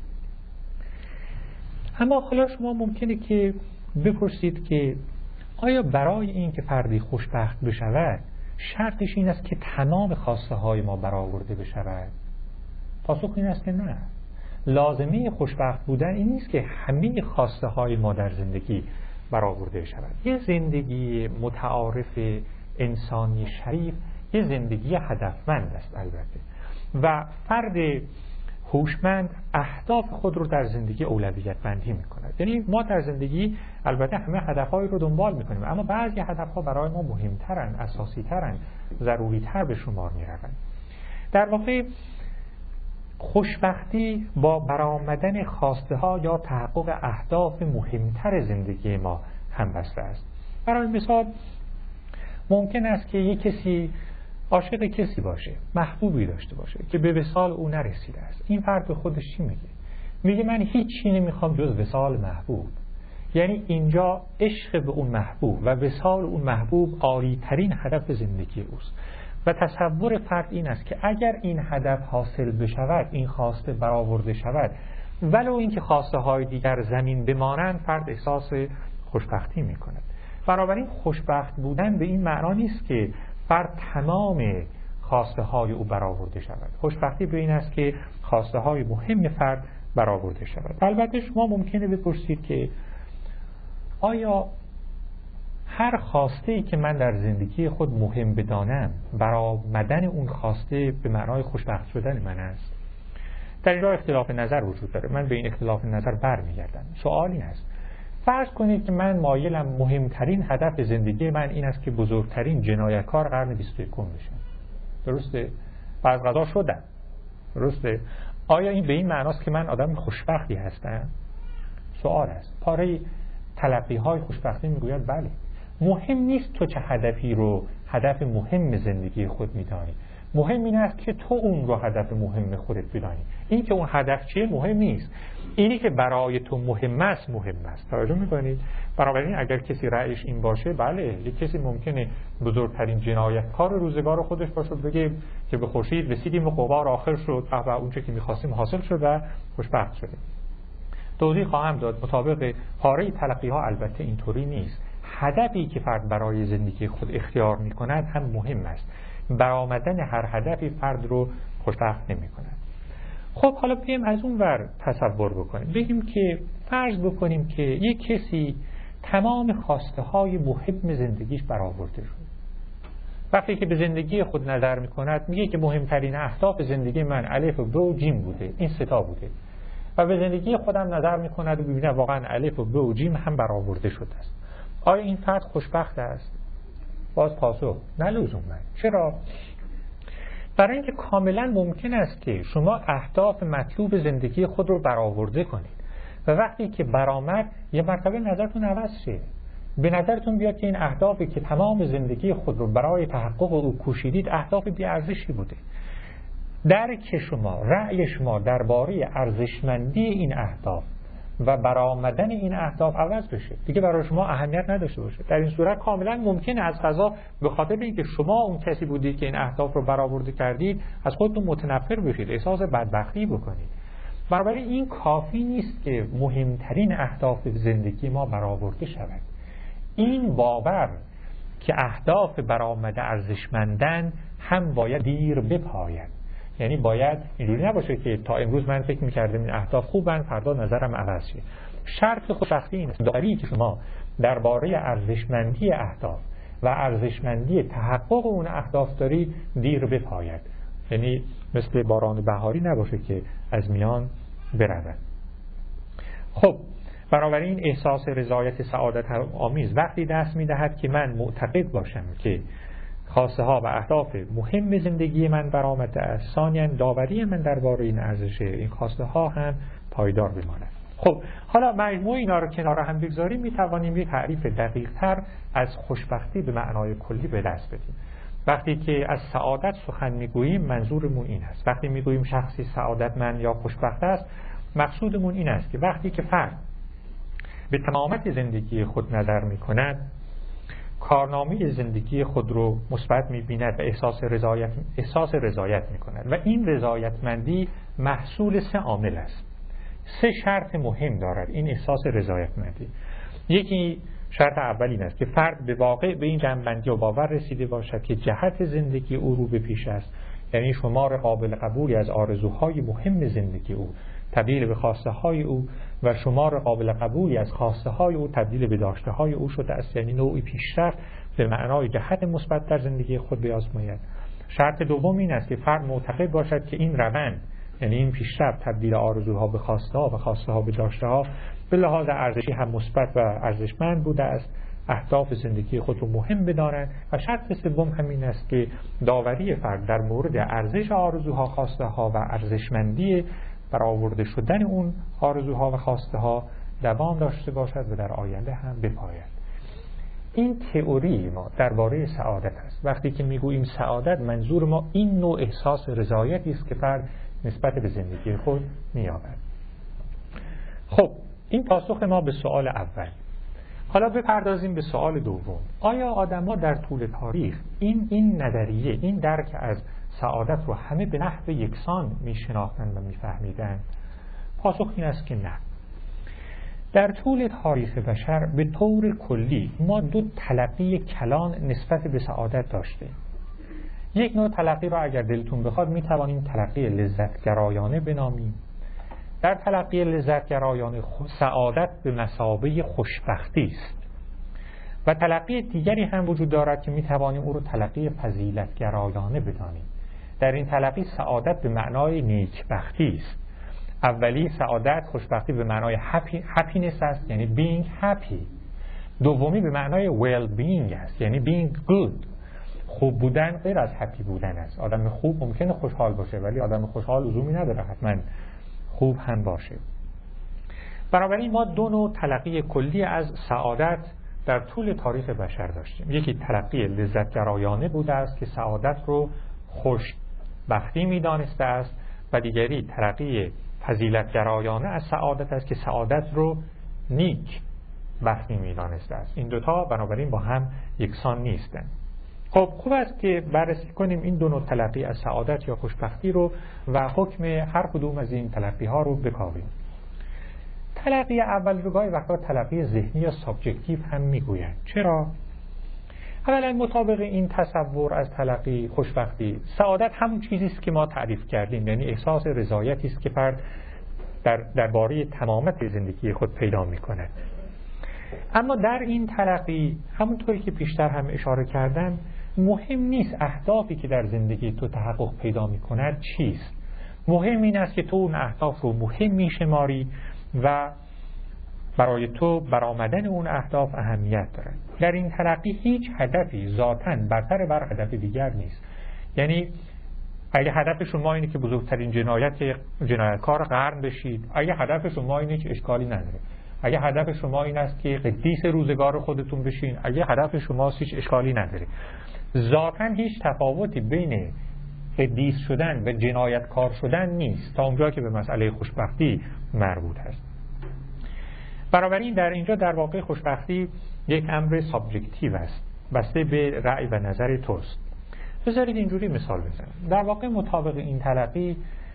اما حالا شما ممکنه که بپرسید که آیا برای این که فردی خوشبخت بشود شرطش این است که تمام خواسته های ما برآورده بشود؟ پاسخ این است که نه. لازمه خوشبخت بودن این نیست که همه خواسته های ما در زندگی برآورده شود. یه زندگی متعارف انسانی شریف یه زندگی هدفمند است البته و فرد هوشمند اهداف خود رو در زندگی اولویت بندی می کند. یعنی ما در زندگی البته همه هدفهایی رو دنبال می کنیم، اما بعضی هدفها برای ما مهمترن، اساسی ترن، ضروری تر به شمار می روند. در واقع خوشبختی با برآمدن خواسته ها یا تحقق اهداف مهمتر زندگی ما هم بسته است. برای مثال ممکن است که یک کسی عاشق کسی باشه، محبوبی داشته باشه که به وصال او نرسیده است. این فرد به خودش چی میگه؟ میگه من هیچی نمیخوام جز وصال محبوب. یعنی اینجا عشق به اون محبوب و وصال اون محبوب عالی ترین هدف زندگی اوست. و تصور فرد این است که اگر این هدف حاصل بشود، این خواسته برآورده شود، ولو اینکه خواسته های دیگر زمین بمانند، فرد احساس خوشبختی میکند. بنابراین خوشبخت بودن به این معنا نیست که فرد تمام خواسته های او برآورده شود. خوشبختی به این است که خواسته های مهم فرد برآورده شود. البته شما ممکنه بپرسید که آیا هر خواسته ای که من در زندگی خود مهم بدانم برآمدن اون خواسته به معنای خوشبخت شدن من است؟ در اینجا اختلاف نظر وجود داره. من به این اختلاف نظر برمیگردم. سوالی هست، فرض کنید که من مایلم مهمترین هدف زندگی من این است که بزرگترین جنایتکار قرن بیست و یکم بشم. درسته؟ بعد قضا شدم. درسته؟ آیا این به این معناست که من آدم خوشبختی هستم؟ سوال است. پاره تلقی های خوشبختی میگوید بله. مهم نیست تو چه هدفی رو هدف مهم زندگی خود میدانی. مهم این است که تو اون رو هدف مهم خودت بدانی. این که اون هدف چیه مهم نیست. اینی که برای تو مهم است مهم است. توجه میکنید؟ بنابراین اگر کسی رأیش این باشه، بله، یک کسی ممکنه بزرگترین جنایتکار روزگار خودش باشه، بگه که به خورشید رسیدیم و غبار آخر شد و اون چه که می‌خواستیم حاصل شد و خوشبخت شدیم. توضیح خواهم داد. مطابق پاره تلقی ها البته اینطوری نیست. هدفی که فرد برای زندگی خود اختیار می‌کند هم مهم است. برآمدن هر هدفی فرد رو خوشبخت نمی‌کند. خب حالا بیایم از اون ور تصور بکنیم. بگیم که فرض بکنیم که یک کسی تمام خواسته های مهم زندگیش برآورده شد. وقتی که به زندگی خود نظر می‌کند میگه که مهمترین اهداف زندگی من الف و ب و جیم بوده. این سه تا بوده. و به زندگی خودم نظر می‌کند و ببینه واقعا الف و ب و جیم هم برآورده شده است. آیا این فرد خوشبخت است؟ باز پاسخ نه لزوما. چرا؟ برای اینکه کاملا ممکن است که شما اهداف مطلوب زندگی خود رو برآورده کنید و وقتی که برآمد یه مرتبه نظرتون عوض شه، به نظرتون بیاد که این اهدافی که تمام زندگی خود رو برای تحقق او کوشیدید اهداف بی‌ارزشی بوده. درک شما، رأی شما درباره ارزشمندی این اهداف و برآمدن این اهداف عوض بشه، دیگه برای شما اهمیت نداشته باشه. در این صورت کاملا ممکنه از قضا به خاطر اینکه شما اون کسی بودید که این اهداف رو برآورده کردید از خودتون متنفر بشید، احساس بدبختی بکنید. بنابراین این کافی نیست که مهمترین اهداف زندگی ما برآورده شود. این باور که اهداف برآمده ارزشمندن هم باید دیر بپاید. یعنی باید اینجوری نباشه که تا امروز من فکر می‌کردم این اهداف خوبن، فردا نظرم عوض شه. شرط خوشبختی این است داری که شما درباره ارزشمندی اهداف و ارزشمندی تحقق اون اهداف داری دیر بپاید. یعنی مثل باران بهاری نباشه که از میان برود. خب بنابراین احساس رضایت سعادت آمیز وقتی دست می‌دهد که من معتقد باشم که خواسته ها و اهداف مهم زندگی من برآمده است، ثانیاً داوری من درباره این ارزش این خواسته ها هم پایدار بماند. خب حالا مجموع اینا رو کنار هم بگذاریم می توانیم یک تعریف دقیق تر از خوشبختی به معنای کلی به دست بدیم. وقتی که از سعادت سخن میگوییم منظورمون این است. وقتی میگوییم شخصی سعادتمند یا خوشبخت است، مقصودمون این است که وقتی که فرد به تمامت زندگی خود نظر میکند، کارنامه زندگی خود رو مثبت می‌بیند و احساس رضایت احساس رضایت می‌کند و این رضایتمندی محصول سه عامل است. سه شرط مهم دارد این احساس رضایتمندی. یکی شرط اول این است که فرد به واقع به این جنبندی و باور رسیده باشد که جهت زندگی او رو به پیش است، یعنی شمار قابل قبولی از آرزوهای مهم زندگی او تبدیل به خواسته های او و شمار قابل قبولی از خواسته های او تبدیل به داشته های او شده است، یعنی نوعی پیشرفت به معنای جهت مثبت در زندگی خود بیازماید. شرط دوم این است که فرد معتقد باشد که این روند، یعنی این پیشرفت تبدیل آرزوها به خواسته ها و خواسته ها به داشته ها به لحاظ ارزشی هم مثبت و ارزشمند بوده است، اهداف زندگی خود رو مهم بدانند. و شرط سوم همین است که داوری فرد در مورد ارزش آرزوها، خواسته ها و ارزشمندی برآورده شدن اون آرزوها و خواسته ها دوام داشته باشد و در آینده هم بپاید. این تئوری ما درباره سعادت است. وقتی که میگوییم سعادت، منظور ما این نوع احساس رضایتی است که فرد نسبت به زندگی خود می‌یابد. خب این پاسخ ما به سوال اول. حالا بپردازیم به سوال دوم. آیا آدم‌ها در طول تاریخ این این نظریه، این درک از سعادت رو همه به نحو یکسان میشناختند و میفهمیدند؟ پاسخ این است که نه. در طول تاریخ بشر به طور کلی ما دو تلقی کلان نسبت به سعادت داشتیم. یک نوع تلقی را اگر دلتون بخواد میتوانیم تلقی لذتگرایانه بنامیم. در تلقی لذتگرایانه سعادت به مثابه خوشبختی است. و تلقی دیگری هم وجود دارد که میتوانیم او را تلقی فضیلتگرایانه بدانیم. در این تلقی سعادت به معنای نیکبختی است. اولی سعادت، خوشبختی به معنای happy, happiness است، یعنی being happy. دومی به معنای well being است، یعنی being good. خوب بودن غیر از happy بودن است. آدم خوب ممکنه خوشحال باشه ولی آدم خوشحال لزومی نداره حتما خوب هم باشه. بنابراین ما دو نوع تلقی کلی از سعادت در طول تاریخ بشر داشتیم. یکی تلقی لذتگرایانه بوده است که سعادت رو خوشبختی می‌دانسته است و دیگری تلقی فضیلتگرایانه از سعادت است که سعادت رو نیک بختی می‌دانسته است. این دوتا بنابراین با هم یکسان نیستند. خب خوب است که بررسی کنیم این دو نوع تلقی از سعادت یا خوشبختی رو و حکم هر کدوم از این تلقی ها رو بکاویم. تلقی اول رو گاهی وقتا تلقی ذهنی یا سابجکتیو هم میگویند. چرا؟ اولا مطابق این تصور از تلقی خوشبختی، سعادت همون چیزی است که ما تعریف کردیم، یعنی احساس رضایتی است که فرد در درباره تمامت زندگی خود پیدا میکند. اما در این تلقی همونطوری که پیشتر هم اشاره کردم، مهم نیست اهدافی که در زندگی تو تحقق پیدا میکند چیست. مهم این است که تو اون اهداف رو مهم میشماری و برای تو برآمدن اون اهداف اهمیت داره. در این تلقی هیچ هدفی ذاتاً برتر بر هدف دیگر نیست. یعنی اگه هدف شما اینه که بزرگترین جنایت جنایتکار قرن بشید، اگه هدف شما اینه که اشکالی نداره. اگه هدف شما این است که قدیس روزگار خودتون بشین، اگه هدف شما هیچ اشکالی نداره. ذاتاً هیچ تفاوتی بین قدیس شدن و جنایتکار شدن نیست تا اونجا که به مسئله خوشبختی مربوط است. بنابراین در اینجا در واقع خوشبختی یک امر سابجکتیو است، بسته به رأی و نظر توست. بذارید اینجوری مثال بزنم. در واقع مطابق این تلقی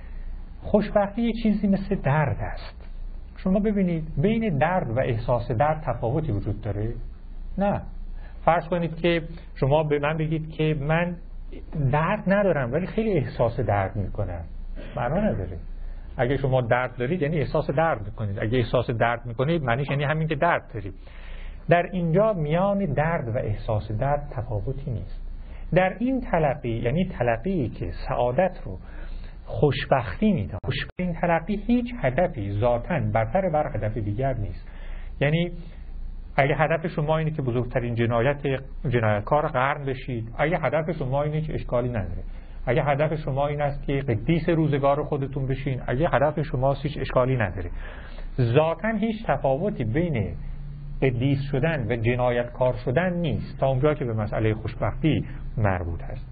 خوشبختی یه چیزی مثل درد است. شما ببینید بین درد و احساس درد تفاوتی وجود داره؟ نه. فرض کنید که شما به من بگید که من درد ندارم ولی خیلی احساس درد میکنم، معنا نداره. اگه شما درد دارید یعنی احساس درد میکنید، اگه احساس درد میکنید معنیش یعنی همین که درد دارید. در اینجا میان درد و احساس درد تفاوتی نیست. در این تلقی، یعنی تلقی که سعادت رو خوشبختی میدونه، این تلقی هیچ هدفی ذاتاً برتر بر هدف دیگر نیست. یعنی اگه هدف شما اینه که بزرگترین جنایت جنایتکار قرن بشید، اگه هدف شما اینه که اشکالی نداره. اگه هدف شما این است که قدیس روزگار خودتون بشین، اگه هدف شما هیچ اشکالی نداره. ذاتاً هیچ تفاوتی بین قدیس شدن و جنایتکار شدن نیست تا اونجا که به مسئله خوشبختی مربوط است.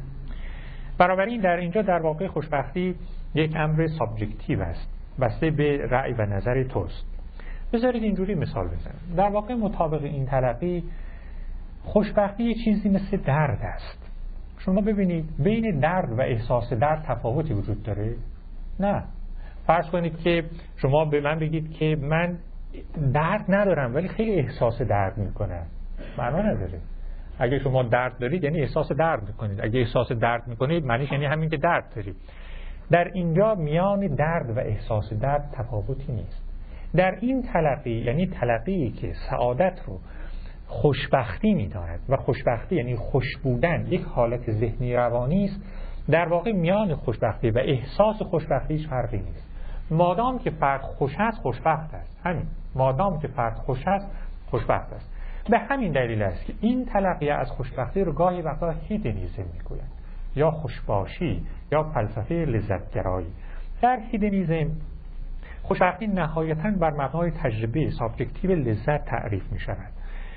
بنابراین در اینجا در واقع خوشبختی یک امر سابجکتیو است، بسته به رأی و نظر توست. بذارید اینجوری مثال بزنم. در واقع مطابق این تلقی خوشبختی یه چیزی مثل درد است. شما ببینید بین درد و احساس درد تفاوتی وجود داره؟ نه. فرض کنید که شما به من بگید که من درد ندارم ولی خیلی احساس درد میکنم، معنا نداره. اگه شما درد دارید یعنی احساس درد میکنید، اگه احساس درد میکنید معنیش یعنی همین که درد دارید. در اینجا میان درد و احساس درد تفاوتی نیست. در این تلقی، یعنی تلقی که سعادت رو خوشبختی میداند و خوشبختی یعنی خوش بودن یک حالت ذهنی روانی است، در واقع میان خوشبختی و احساس خوشبختی هیچ فرقی نیست. مادام که فرد خوش است خوشبخت است. همین، مادام که فرد خوش است خوشبخت است. به همین دلیل است که این تلقی از خوشبختی رو گاهی وقتا هیدنیزم میگویند، یا خوشباشی یا فلسفه لذتگرایی. در هیدنیزم خوشبختی نهایتاً بر مبنای تجربه سابجکتیو لذت تعریف می شود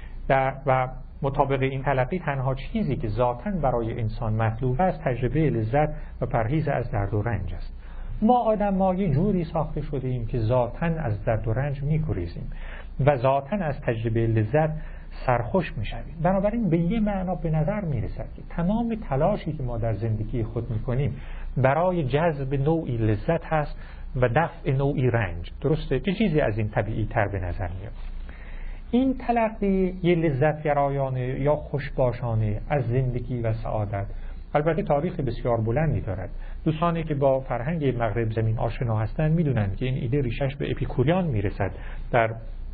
و مطابق این تلقی تنها چیزی که ذاتاً برای انسان مطلوب است تجربه لذت و پرهیز از درد و رنج است. ما آدم ما یه جوری ساخته شده ایم که ذاتاً از درد و رنج می گریزیم و ذاتاً از تجربه لذت سرخوش می شویم. بنابراین به یه معنا به نظر می رسد که تمام تلاشی که ما در زندگی خود می کنیم برای جذب نوعی لذت هست و دفع نوعی رنج. درسته؟ چه چیزی از این طبیعی تر به نظر میاد. این تلقی یه لذت گرایانه یا خوشباشانه از زندگی و سعادت البته تاریخ بسیار بلندی دارد. دوستانی که با فرهنگ مغرب زمین آشنا هستند میدونند که این ایده ریشش به اپیکوریان میرسد در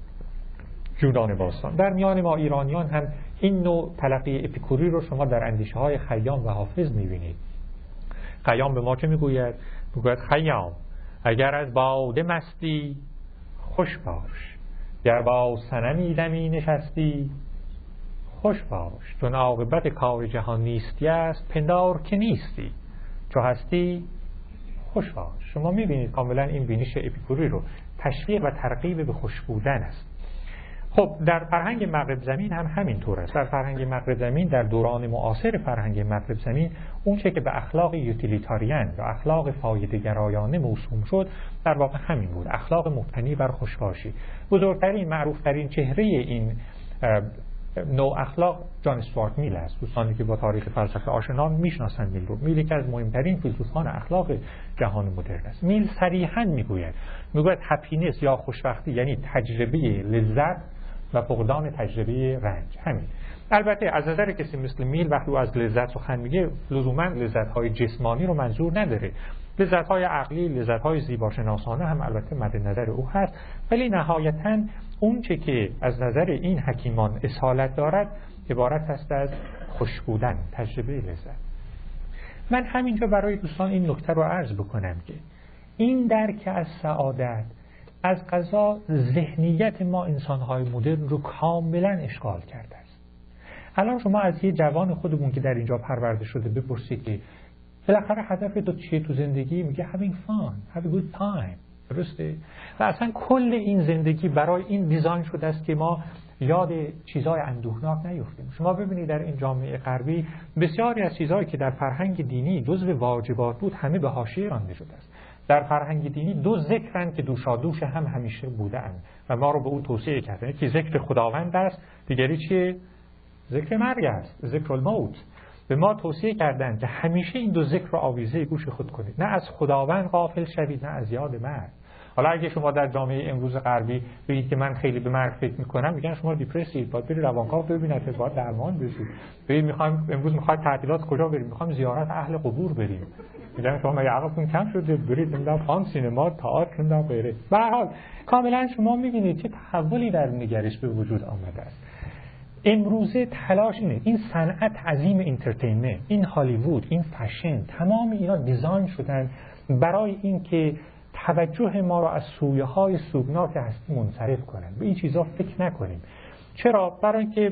یونان باستان. در میان ما ایرانیان هم این نوع تلقی اپیکوری رو شما در اندیشه های خیام و حافظ میبینید. خیام به ما چه میگوید؟ میگوید خیام اگر از باده مستی خوش باش، گر با صنمی دمی نشستی خوش باش، چون عاقبت کار جهان نیستی است پندار که نیستی، چو هستی خوش باش. شما میبینید کاملا این بینش اپیکوری رو تشویق و ترغیب به خوش بودن است. خب در فرهنگ مغرب زمین هم همین طور است. در فرهنگ مغرب زمین در دوران معاصر فرهنگ مغرب زمین اون چه که به اخلاق یوتیلیتاریان یا اخلاق فایده گرایانه موسوم شد در واقع همین بود، اخلاق مبتنی بر خوشباشی. بزرگترین معروفترین چهره این نوع اخلاق جان استوارت میل است. دوستانی که با تاریخ فلسفه آشنا میشناسند میل رو. میل که از مهمترین فیلسوفان اخلاق جهان مدرن است. میل صریحاً میگوید میگوید هپینس یا خوشبختی یعنی تجربه لذت و فقدان تجربه رنج. همین. البته از نظر کسی مثل میل وقتی او از لذت سخن میگه لزوما لذت‌های جسمانی رو منظور نداره. لذت‌های عقلی، لذت‌های زیباشناسانه هم البته مد نظر او هست، ولی نهایتاً اون چه که از نظر این حکیمان اصالت دارد عبارت است از خوش بودن، تجربه لذت. من همینجا برای دوستان این نکته رو عرض بکنم که این درک از سعادت از قضا ذهنیت ما انسان‌های مدرن رو کاملا اشغال کرده است. الان شما از یه جوان خودمون که در اینجا پرورده شده بپرسید که بالاخره هدف تو چیه تو زندگی؟ میگه having fun, have a good time. درسته؟ و اصلا کل این زندگی برای این دیزاین شده است که ما یاد چیزهای اندوهناک نیفتیم. شما ببینید در این جامعه غربی بسیاری از چیزهایی که در فرهنگ دینی جزو واجبات بود همه به حاشیه رانده شده است. در فرهنگ دینی دو ذکرن که دوشادوش هم همیشه بودند و ما رو به اون توصیه کردن. یکی ذکر خداوند است، دیگری چیه؟ ذکر مرگ است، ذکر الموت. به ما توصیه کردند که همیشه این دو ذکر رو آویزه گوش خود کنید، نه از خداوند غافل شوید نه از یاد مرگ. حالا اگه شما در جامعه امروز غربی بگید که من خیلی به مرگ فکر میکنم، میگن شما دیپرسید، باید بری روانکاو ببینید، باید درمان بشید. ببین میخوایم امروز میخواید تعطیلات کجا بریم؟ میخوایم زیارت اهل قبور بریم. میگن شما مگه عقلتون کم شده؟ برید نمیدونم فان سینما، تئاتر، نمیدونم غیره. به هر حال کاملا شما میبینید چه تحولی در نگرش به وجود آمده است. امروزه تلاش اینه، این صنعت عظیم انترتینمنت، این هالیوود، این فشن، تمام اینا دیزاین شدن برای اینکه توجه ما را از سویه های سوگناک هستی منصرف کنن. به این چیزا فکر نکنیم. چرا؟ برای اینکه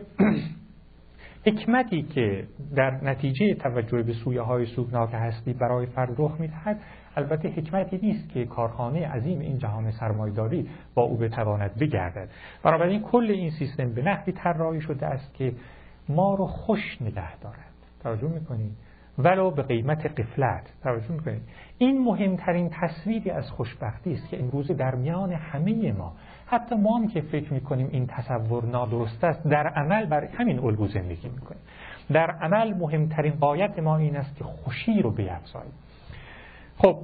حکمتی که در نتیجه توجه به سویه های سوگناک هستی برای فرد رخ میدهد، البته حکمتی نیست که کارخانه عظیم این جهان سرمایه‌داری با او بتواند بگردد. بنابراین کل این سیستم به نحوی طراحی شده است که ما رو خوش نگه دارد. توجه میکنید؟ ولو به قیمت غفلت. توجه میکنید؟ این مهمترین تصویری از خوشبختی است که امروز در میان همه ما، حتی ما هم که فکر میکنیم این تصور نادرست است، در عمل بر همین الگو زندگی میکنیم. در عمل مهمترین غایت ما این است که خوشی رو بیفزاییم. خب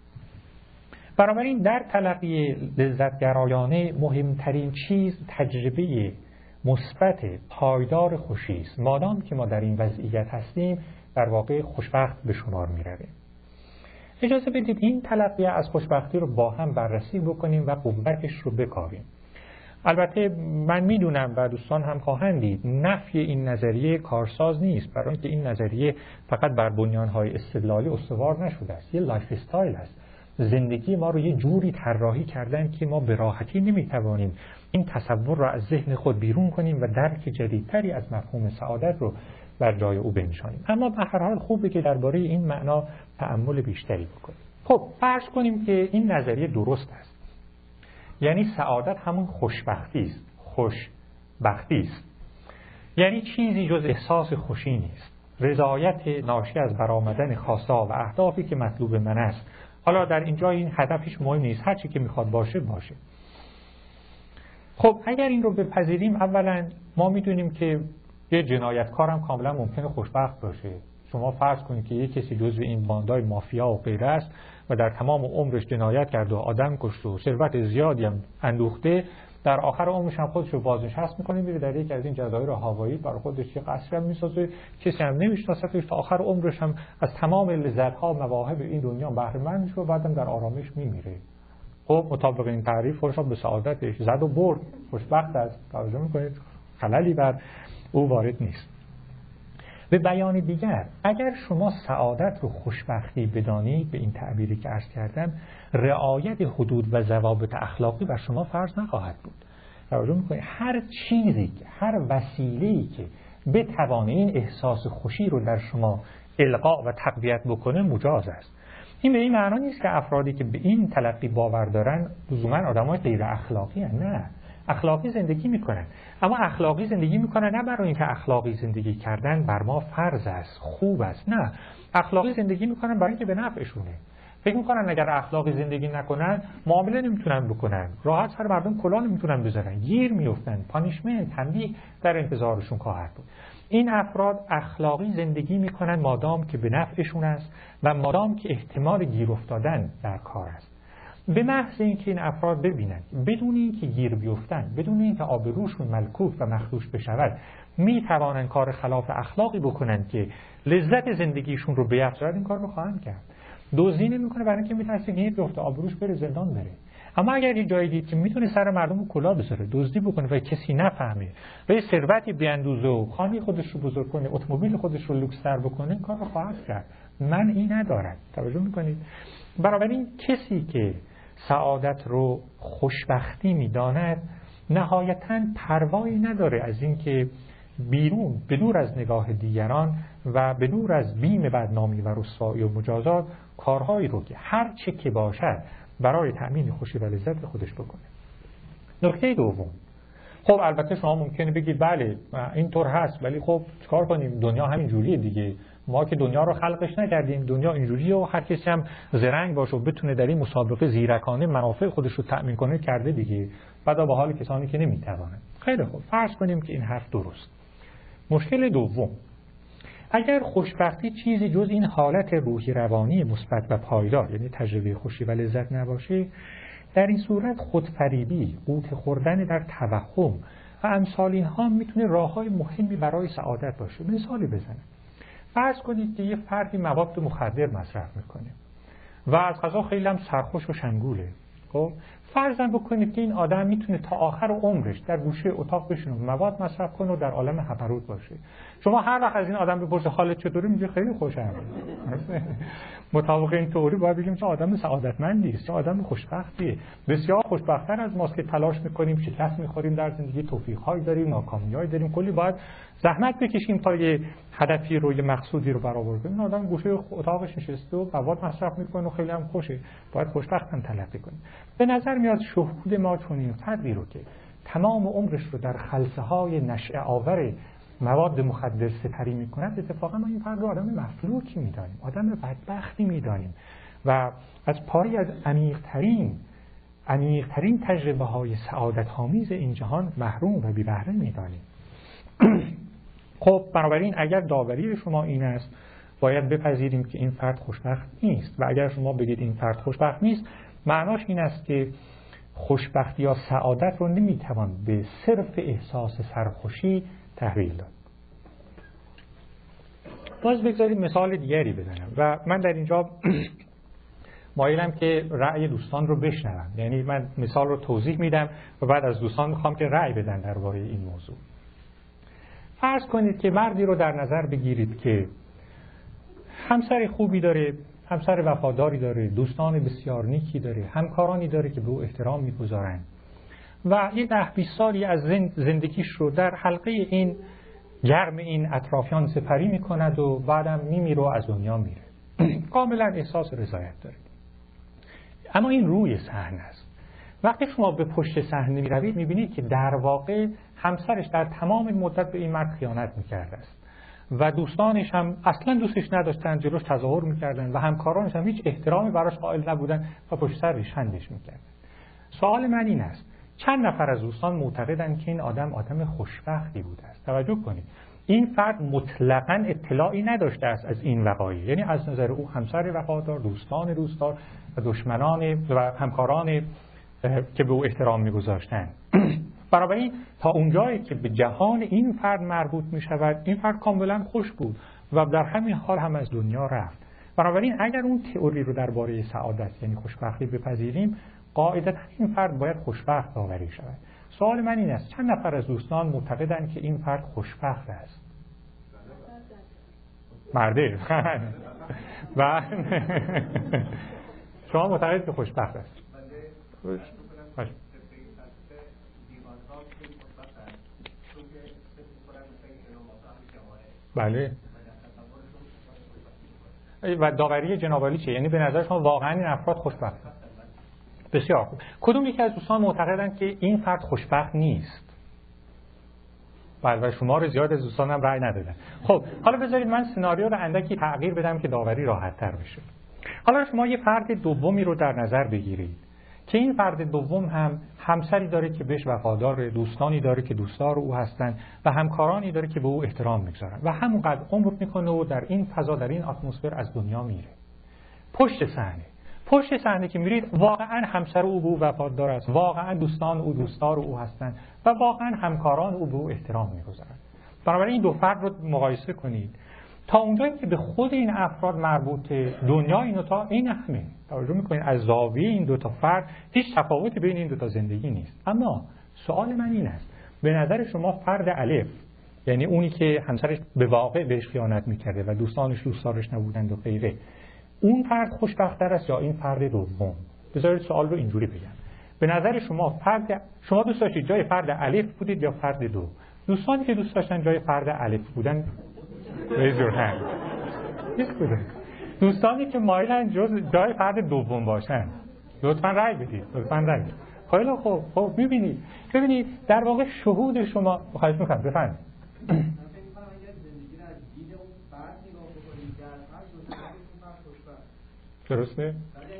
بنابراین در تلقی لذتگرایانه مهمترین چیز تجربه مثبت پایدار خوشی است. مادام که ما در این وضعیت هستیم در واقع خوشبخت به شمار می رویم. اجازه بدید این تلقی از خوشبختی رو با هم بررسی بکنیم و قوتش رو بکاویم. البته من میدونم و دوستان هم خواهند دید نفی این نظریه کارساز نیست، برای اینکه این نظریه فقط بر بنیان‌های استدلالی استوار نشده است. یه لایف استایل است. زندگی ما رو یه جوری طراحی کردن که ما به راحتی نمیتوانیم این تصور را از ذهن خود بیرون کنیم و درک جدیدتری از مفهوم سعادت رو بر جای او بنشانیم. اما به هر حال خوبه که درباره این معنا تأمل بیشتری بکنیم. خب فرض کنیم که این نظریه درست است. یعنی سعادت همون خوشبختی است. خوشبختی است. یعنی چیزی جز احساس خوشی نیست. رضایت ناشی از برآمدن خواسته و اهدافی که مطلوب من است. حالا در اینجا این هدفش مهم نیست، هر چی که میخواد باشه باشه. خب اگر این رو بپذیریم، اولا ما میدونیم که یه جنایتکار هم کاملا ممکنه خوشبخت باشه. شما فرض کنید که یک کسی جزو این باندای مافیا و غیره است و در تمام عمرش جنایت کرده و آدم کشته و ثروت زیادی هم اندوخته، در آخر عمرش هم خودش رو بازنشست میکنه، میره در یک از این جزایر هاوایی برای خودش یه قصری هم میسازه، کسی هم نمیشناستش، تا آخر عمرش هم از تمام لذت‌ها و مواهب این دنیا بهره مند میشه و بعدم در آرامش میمیره. خب مطابق این تعریف خودش به سعادتش زد و برد، خوشبخت است. توجه میکنید؟ خللی بر او وارد نیست. به بیان دیگر، اگر شما سعادت رو خوشبختی بدانید، به این تعبیری که عرض کردم، رعایت حدود و ضوابط اخلاقی بر شما فرض نخواهد بود. توجه میکنید؟ هر چیزی که، هر وسیله‌ای که بتوانه این احساس خوشی رو در شما القا و تقویت بکنه مجاز است. این به این معنا نیست که افرادی که به این تلقی باور دارن لزوما آدمای غیر اخلاقی هستند. نه، اخلاقی زندگی میکنن، اما اخلاقی زندگی میکنن نه برای اینکه اخلاقی زندگی کردن بر ما فرض است، خوب است. نه، اخلاقی زندگی میکنن برای اینکه به نفعشونه. فکر میکنن اگر اخلاقی زندگی نکنن معامله نمیتونن بکنن، راحت سر مردم کلاه نمیتونن بذارن، گیر میافتن، پانیشمنت، تنبیه در انتظارشون خواهد بود. این افراد اخلاقی زندگی میکنن مادام که به نفعشون است و مادام که احتمال گیر افتادن در کار است. به محض اینکه این افراد ببینند بدون اینکه گیر بیفتن، بدون اینکه آبروشون ملکوف و مخدوش بشود، می توانند کار خلاف اخلاقی بکنند که لذت زندگیشون رو بیفزاید، این کار رو خواهند کرد. دزدی نمیکنه برای اینکه میترسه گیر بیفته، آبروش بره، زندان بره. اما اگر یه جایی دید که میتونه سر مردم رو کلاه بذاره، دزدی بکنه و کسی نفهمه و یه ثروتی بیاندوزه و خانه خودش رو بزرگ کنه، اتومبیل خودش رو لوکس‌تر بکنه، این کار رو خواهد کرد. من این ندارم. توجه میکنید؟ بنابراین کسی که سعادت رو خوشبختی می‌داند، نهایتاً پروایی نداره از اینکه بیرون به دور از نگاه دیگران و به دور از بیم بدنامی و رسوایی و مجازات کارهایی رو که هر چه که باشد برای تأمین خوشی و لذت خودش بکنه. نکته دوم، خب البته شما ممکنه بگید بله اینطور هست، ولی خب چیکار کنیم، دنیا همین جوریه دیگه، ما که دنیا رو خلقش نکردیم، دنیا اینجوریه و هر کسی هم زرنگ باشه و بتونه در این مسابقه زیرکانه منافع خودش رو تأمین کنه کرده دیگه، بعدا به حال کسانی که نمیتوانند. خیلی خوب، فرض کنیم که این حرف درست. مشکل دوم، اگر خوشبختی چیزی جز این حالت روحی روانی مثبت و پایدار، یعنی تجربه خوشی و لذت نباشه، در این صورت خودفریبی، قوت خوردن در توهم و امثال اینها میتونه راههای مهمی برای سعادت باشه. مثالی بزنم، فرض کنید که یه فردی مواد مخدر مصرف میکنه و از قضا خیلی هم سرخوش و شنگوله. خب فرضاً بکنید که این آدم میتونه تا آخر عمرش در گوشه اتاق بشینه و مواد مصرف کنه و در عالم هپروت باشه. شما هر وقت از این آدم بپرسید حالت چطوره، میگه خیلی خوشم. مطابق این تئوری باید بگیم چه آدم سعادتمندی است، چه آدم خوشبختیه. بسیار خوشبخت‌تر از ماست که تلاش میکنیم، شکست میخوریم در زندگی، توفیق‌هایی داریم، ناکامی‌هایی داریم، کلی باید زحمت بکشیم تا یه هدفی رو، یه مقصودی رو برآورده کنیم. این آدم گوشه اتاقش نشسته و مواد مصرف میکنه و خیلی هم خوشه. باید خوشبخت هم تلقی کنیم. به نظر میاد شهود ما چون این فردی رو که تمام عمرش رو در خلسه‌های نشأه آور مواد مخدر سپری میکند، اتفاقا ما این فرد رو آدم مفلوکی میدانیم، آدم بدبختی میدانیم و از پاری از عمیق‌ترین عمیق‌ترین تجربه های سعادت آمیز این جهان محروم و بی بهره میدانیم. خب بنابراین اگر داوری شما این است، باید بپذیریم که این فرد خوشبخت نیست، و اگر شما بگید این فرد خوشبخت نیست، معناش این است که خوشبختی یا سعادت رو نمیتوان به صرف احساس سرخوشی تحویل داد. باز بگذارید مثال دیگری بزنم و من در اینجا مایلم که رأی دوستان رو بشنوم، یعنی من مثال رو توضیح میدم و بعد از دوستان میخوام که رأی بدن درباره این موضوع. فرض کنید که مردی رو در نظر بگیرید که همسر خوبی داره، همسر وفاداری داره، دوستان بسیار نیکی داره، همکارانی داره که به او احترام میگذارند و یه ده بیست سالی از زندگیش رو در حلقه این گرم این اطرافیان سپری میکند و بعدم میمیره و از دنیا میره. کاملا احساس رضایت داره. اما این روی صحنه است. وقتی شما به پشت صحنه میروید میبینید که در واقع همسرش در تمام مدت به این مرد خیانت میکرده است و دوستانش هم اصلا دوستش نداشتن، جلوش تظاهر میکردن و همکارانش هم هیچ احترامی براش قائل نبودن و پشت سر ریشخندش میکردن. سوال من این است، چند نفر از دوستان معتقدند که این آدم آدم خوشبختی بوده است؟ توجه کنید، این فرد مطلقاً اطلاعی نداشته است از این وقایع، یعنی از نظر او همسر وفادار، دوستان دوستدار و دشمنان و همکاران که به او احترام می‌گذاشتند. بنابراین تا اونجایی که به جهان این فرد مربوط می‌شود، این فرد کاملاً خوش بود و در همین حال هم از دنیا رفت. بنابراین اگر اون تئوری رو درباره سعادت یعنی خوشبختی بپذیریم، قاعدتاً این فرد باید خوشبخت داوری شود. سوال من این است، چند نفر از دوستان معتقدند که این فرد خوشبخت است؟ مرده. و شما معتقدید که خوشبخت است؟ بله. و داوری جناب عالی چیه؟ یعنی به نظر شما واقعا این افراد خوشبخت هستند؟ بسیار خوب. کدوم یکی از دوستان معتقدند که این فرد خوشبخت نیست؟ بله، و شما رو زیاد از دوستانم رأی ندادن. خب حالا بذارید من سناریو رو اندکی تغییر بدم که داوری راحت تر بشه. حالا شما یه فرد دومی رو در نظر بگیرید که این فرد دوم هم همسری داره که بهش وفاداره، دوستانی داره که دوستدار او هستند و همکارانی داره که به او احترام میگذارن و همونقدر عمر میکنه و در این فضا، در این اتمسفر از دنیا میره. پشت صحنه پشت صحنه که میرید، واقعا همسر او به او وفادار است، واقعا دوستان او دوستدار او هستند و واقعا همکاران او به او احترام میگذارند. بنابراین این دو فرد رو مقایسه کنید تا اونجایی که به خود این افراد مربوطه، دنیا این دو تا این همه. توجه میکنید از زاویه این دو تا فرد هیچ تفاوتی بین این دو تا زندگی نیست. اما سوال من این است، به نظر شما فرد الف، یعنی اونی که همسرش به واقع بهش خیانت میکرده و دوستانش دوستدارش نبودند و غیره، اون فرد خوشبخت‌تر است یا این فرد دوم؟ بذارید سوال رو اینجوری بگم. به نظر شما فرد شما دوست داشتید جای فرد الف بودید یا فرد دو؟ دوستانی که دوست داشتن جای فرد الف بودن raise your hand. دوستانی که مایلن جای فرد دوم باشن لطفاً رأی بدید. لطفاً رأی بدید. خیلی خوب. خب می‌بینید. ببینید در واقع شهود شما خواهش می‌کنم بفرمایید. درسته؟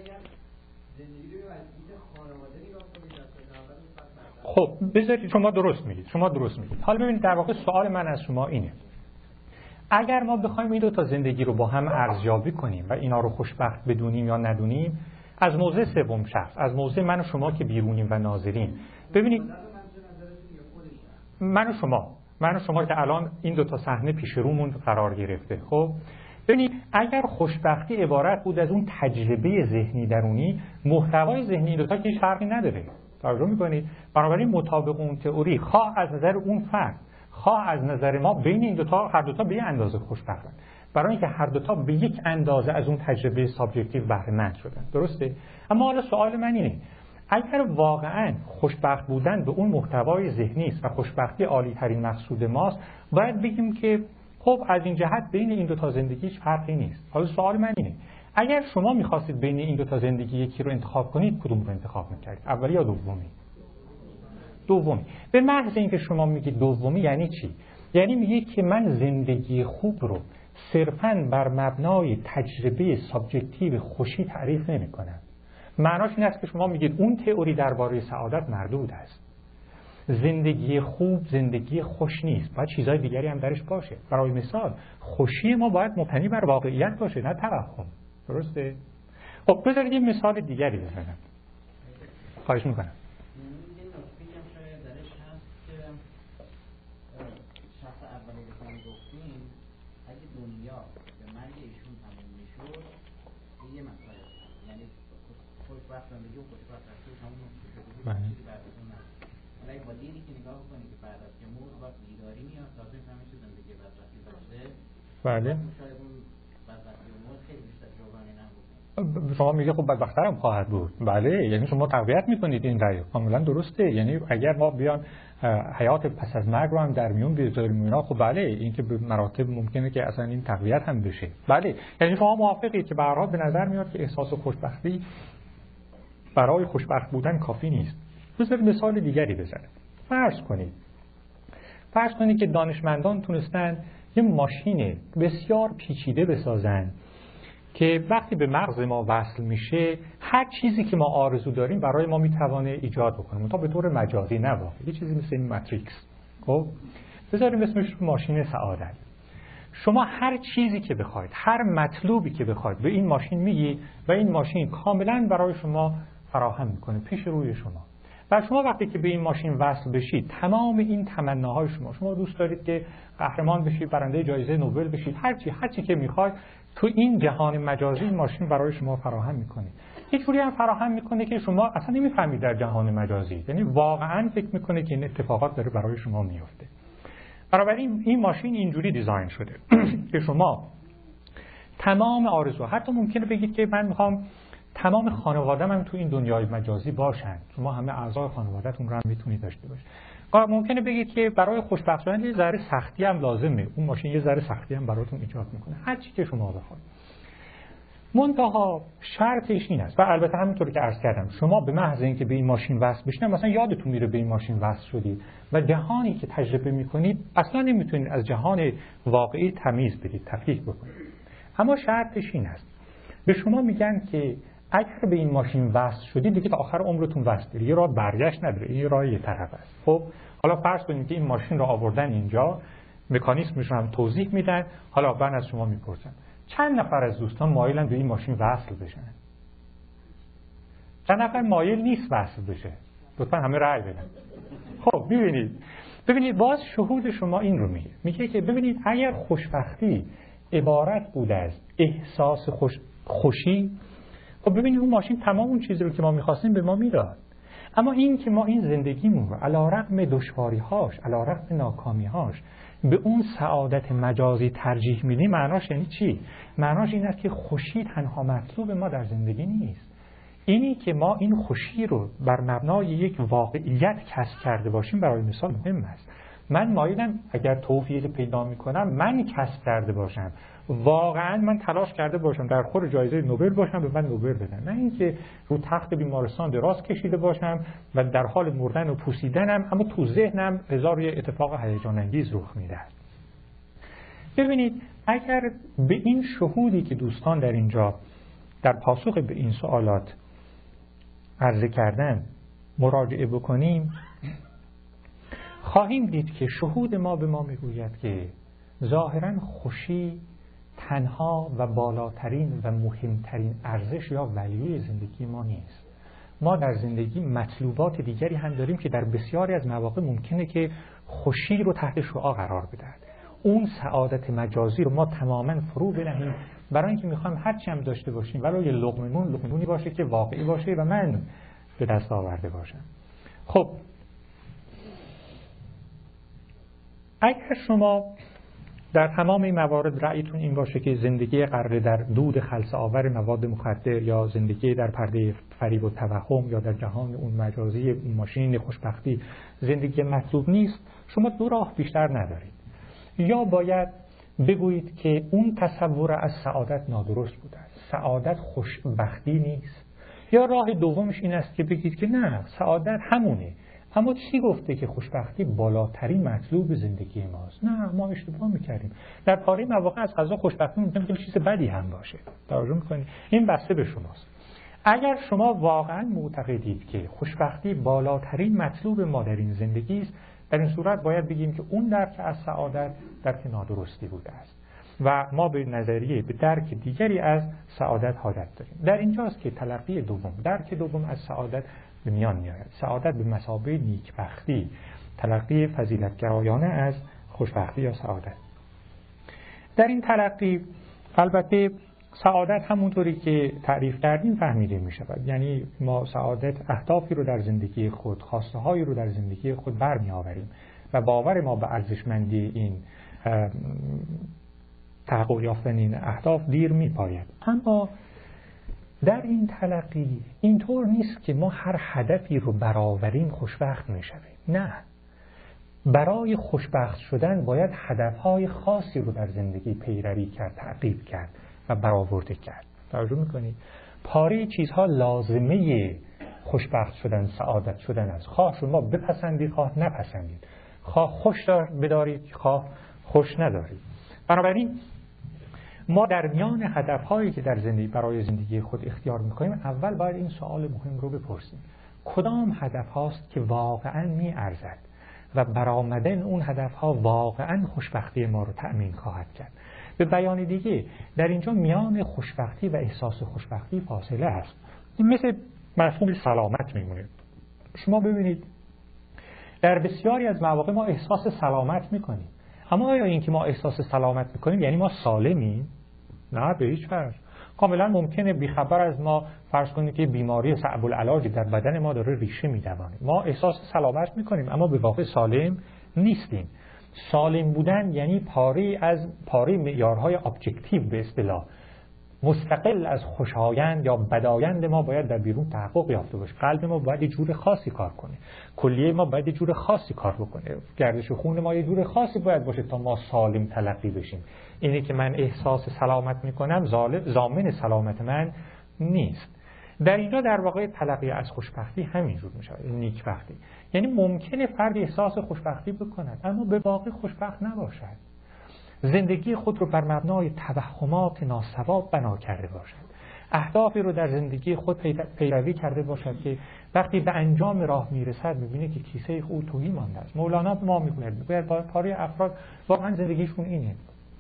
خب بذارید شما درست میگید. شما درست میگید. حالا ببینید در واقع سوال من از شما اینه. اگر ما بخوایم این دو تا زندگی رو با هم ارزیابی کنیم و اینا رو خوشبخت بدونیم یا ندونیم، از موضع سوم شخص، از موضع من و شما که بیرونیم و ناظرین، ببینید من و شما من و شما که الان این دو تا صحنه پیش رومون قرار گرفته. خب ببینید اگر خوشبختی عبارت بود از اون تجربه ذهنی درونی، محتوای ذهنی این دو تا که هیچ فرقی نداره. توجه می‌کنید؟ بنابراین مطابق اون تئوری، خواه از نظر اون فرد خواه از نظر ما، بین این دو تا هر دو تا به یک اندازه خوشبختن، برای اینکه هر دو تا به یک اندازه از اون تجربه سابجکتیو بهره مند شدن. درسته؟ اما حالا سوال من اینه، اگر واقعاً خوشبخت بودن به اون محتوای ذهنی است و خوشبختی عالی ترین مقصود ماست، باید بگیم که خب از این جهت بین این دو تا زندگی هیچ فرقی نیست. حالا سوال من اینه، اگر شما می‌خواستید بین این دو تا زندگی یکی رو انتخاب کنید، کدوم رو انتخاب می‌کردید؟ اولی یا دومی؟ دومی. به محض اینکه شما میگید دومی یعنی چی؟ یعنی میگید که من زندگی خوب رو صرفاً بر مبنای تجربه سابجکتیو خوشی تعریف نمی‌کنم. معناش این است که شما میگید اون تئوری درباره سعادت مردود است. زندگی خوب زندگی خوش نیست، باید چیزهای دیگری هم درش باشه. برای مثال خوشی ما باید مبتنی بر واقعیت باشه، نه توهم. درسته؟ خب بذارید یه مثال دیگری بزنم. خواهش میکنم. بله. شما میگه خب بدبخت‌تر هم خواهد بود. بله، یعنی شما تقویت میکنید این رأی. کاملا درسته. یعنی اگر ما بیان حیات پس از مرگ رو هم در میون بذاریم اینا، خب بله، این که به مراتب ممکنه که اصلا این تقویت هم بشه. بله، یعنی شما موافقید که به هر حال به نظر میاد که احساس خوشبختی برای خوشبخت بودن کافی نیست. بذارید مثال دیگری بزنم. فرض کنید فرض کنید که دانشمندان تونستن یه ماشین بسیار پیچیده بسازن که وقتی به مغز ما وصل میشه هر چیزی که ما آرزو داریم برای ما میتوانه ایجاد بکنه، تا به طور مجازی نه واقعی، یه چیزی مثل این ماتریکس. خب بذاریم اسمش ماشین سعادت. شما هر چیزی که بخواید، هر مطلوبی که بخواید به این ماشین میگی و این ماشین کاملا برای شما فراهم میکنه پیش روی شما. و شما وقتی که به این ماشین وصل بشید، تمام این تمناهای شما، شما دوست دارید که قهرمان بشید، برنده جایزه نوبل بشید، هر چی هر چی که میخواید تو این جهان مجازی این ماشین برای شما فراهم میکنه. یک جوری هم فراهم میکنه که شما اصلا نمیفهمید در جهان مجازی، یعنی واقعا فکر میکنه که این اتفاقات داره برای شما میفته. بنابراین این ماشین اینجوری دیزاین شده که شما تمام آرزو، حتی ممکنه بگید که من میخوام تمام خانواده‌م هم تو این دنیای مجازی باشن، شما همه اعضای خانواده‌تون رو هم میتونید داشته باشید. ممکنه بگید که برای خوشبخت شدن یه ذره سختی هم لازمه، اون ماشین یه ذره سختی هم براتون ایجاد میکنه، هر چی که شما بخواید. منتها شرطش این است، و البته همونطور که عرض کردم شما به محض اینکه به این ماشین وصل بشین مثلا یادتون میره به این ماشین وصل شدید و جهانی که تجربه میکنید اصلا نمیتونید از جهان واقعی تمیز بدید، تفکیک بکنید. اما شرطش این است، به شما میگن که اگر به این ماشین وصل شدید دیگه تا آخر عمرتون وصله، یه راه برگشت نداره، این راه یه طرف است. خب حالا فرض کنید که این ماشین رو آوردن اینجا، مکانیزمش رو هم توضیح میدن. حالا من از شما میپرسم چند نفر از دوستان مایلن به این ماشین وصل بشن؟ چند نفر مایل نیست وصل بشه؟ لطفا همه رأی بدن. خب ببینید ببینید باز شهود شما این رو میگه میگه که ببینید اگر خوشبختی عبارت بود از احساس خوش خوشی، خب ببینید اون ماشین تمام اون چیزی رو که ما می‌خواستیم به ما میداد. اما این که ما این زندگیمون رو علیرغم دشواری‌هاش، علیرغم ناکامی‌هاش به اون سعادت مجازی ترجیح میدیم، معناش یعنی چی؟ معناش این است که خوشی تنها مطلوب ما در زندگی نیست. اینی که ما این خوشی رو بر مبنای یک واقعیت کسب کرده باشیم برای مثال مهم است. من مایلم اگر توفیق پیدا میکنم من کسب کرده باشم، واقعا من تلاش کرده باشم در خور جایزه نوبل باشم به من نوبل بدن، نه اینکه رو تخت بیمارستان دراز کشیده باشم و در حال مردن و پوسیدنم اما تو ذهنم هزار یه اتفاق هیجان انگیز رخ میده. ببینید اگر به این شهودی که دوستان در اینجا در پاسخ به این سوالات عرضه کردن مراجعه بکنیم، خواهیم دید که شهود ما به ما میگوید که ظاهراً خوشی تنها و بالاترین و مهمترین ارزش یا ولیوی زندگی ما نیست. ما در زندگی مطلوبات دیگری هم داریم که در بسیاری از مواقع ممکنه که خوشی رو تحت شعاع قرار بدهد. اون سعادت مجازی رو ما تماماً فرو بنهیم برای اینکه میخوایم هر چی هم داشته باشیم ولو یه لقمه‌مون لقمه‌مونی باشه که واقعی باشه و من به دست آورده باشم. خب اگر شما در تمام این موارد رأیتون این باشه که زندگی قرار در دود خلسه آور مواد مخدر یا زندگی در پرده فریب و توهم یا در جهان اون مجازی اون ماشین خوشبختی زندگی مطلوب نیست، شما دو راه بیشتر ندارید. یا باید بگویید که اون تصور از سعادت نادرست بوده، سعادت خوشبختی نیست. یا راه دومش این است که بگید که نه، سعادت همونه، اما کی گفته که خوشبختی بالاترین مطلوب زندگی ماست؟ نه، ما اشتباه میکردیم. در پاره مواقع از قضا خوشبختی ممکنه که چیز بدی هم باشه. توجه میکنید؟ این بسته به شماست. اگر شما واقعا معتقدید که خوشبختی بالاترین مطلوب ما در این زندگی است، در این صورت باید بگیم که اون درک از سعادت درک نادرستی بوده است و ما به نظریه به درک دیگری از سعادت حاجت داریم. در اینجاست که تلقی دوم، درک دوم از سعادت به میان میآید. سعادت به مثابه نیکبختی، تلقی فضیلتگرایانه از خوشبختی یا سعادت. در این تلقی البته سعادت همونطوری که تعریف کردیم فهمیده می شود. یعنی ما سعادت اهدافی رو در زندگی خود، خواسته هایی رو در زندگی خود برمی آوریم و باور ما به ارزشمندی این تحقق یافتن این اهداف دیر می پاید. اما در این تلقی اینطور نیست که ما هر هدفی رو برآوریم خوشبخت می شویم. نه، برای خوشبخت شدن باید هدفهای خاصی رو در زندگی پیروی کرد، تعقیب کرد و برآورده کرد. توجه میکنید؟ پاره چیزها لازمه خوشبخت شدن، سعادت شدن است. خواه شما بپسندید، خواه نپسندید، خواه خوش بدارید، خواه خوش ندارید. بنابراین ما در میان هدفهایی که در زندگی برای زندگی خود اختیار میکنیم اول باید این سوال مهم رو بپرسیم: کدام هدف هاست که واقعا میارزد و برآمدن اون هدفها واقعا خوشبختی ما رو تأمین خواهد کرد؟ به بیان دیگه در اینجا میان خوشبختی و احساس خوشبختی فاصله هست. این مثل مفهوم سلامت میمونه. شما ببینید در بسیاری از مواقع ما احساس سلامت میکنیم، اما آیا این که ما احساس سلامت میکنیم یعنی ما سالمیم؟ نه، به هیچ وجه. کاملا ممکنه بیخبر از ما فرض کنید که بیماری صعب العلاج در بدن ما داره ریشه میدوانه. ما احساس سلامت میکنیم اما به واقع سالم نیستیم. سالم بودن یعنی پاره از پاره معیارهای ابجکتیو به اصطلاح مستقل از خوشایند یا بدایند ما باید در بیرون تحقق یافته باشه. قلب ما باید یه جور خاصی کار کنه، کلیه ما باید یه جور خاصی کار بکنه، گردش خون ما یه جور خاصی باید باشه تا ما سالم تلقی بشیم. اینی که من احساس سلامت میکنم ضامن سلامت من نیست. در اینجا در واقع تلقی از خوشبختی همینجور میشه، نیکبختی. یعنی ممکنه فرد احساس خوشبختی بکند اما به واقع خوشبخت نباشد، زندگی خود رو بر مبنای توهمات ناصواب بنا کرده باشد، اهدافی رو در زندگی خود پیروی کرده باشد که وقتی به انجام راه میرسد میبینه که کیسه او تهی مانده است. مولانا به ما میگوید باید پاره افراد واقعا زندگیشون اینه،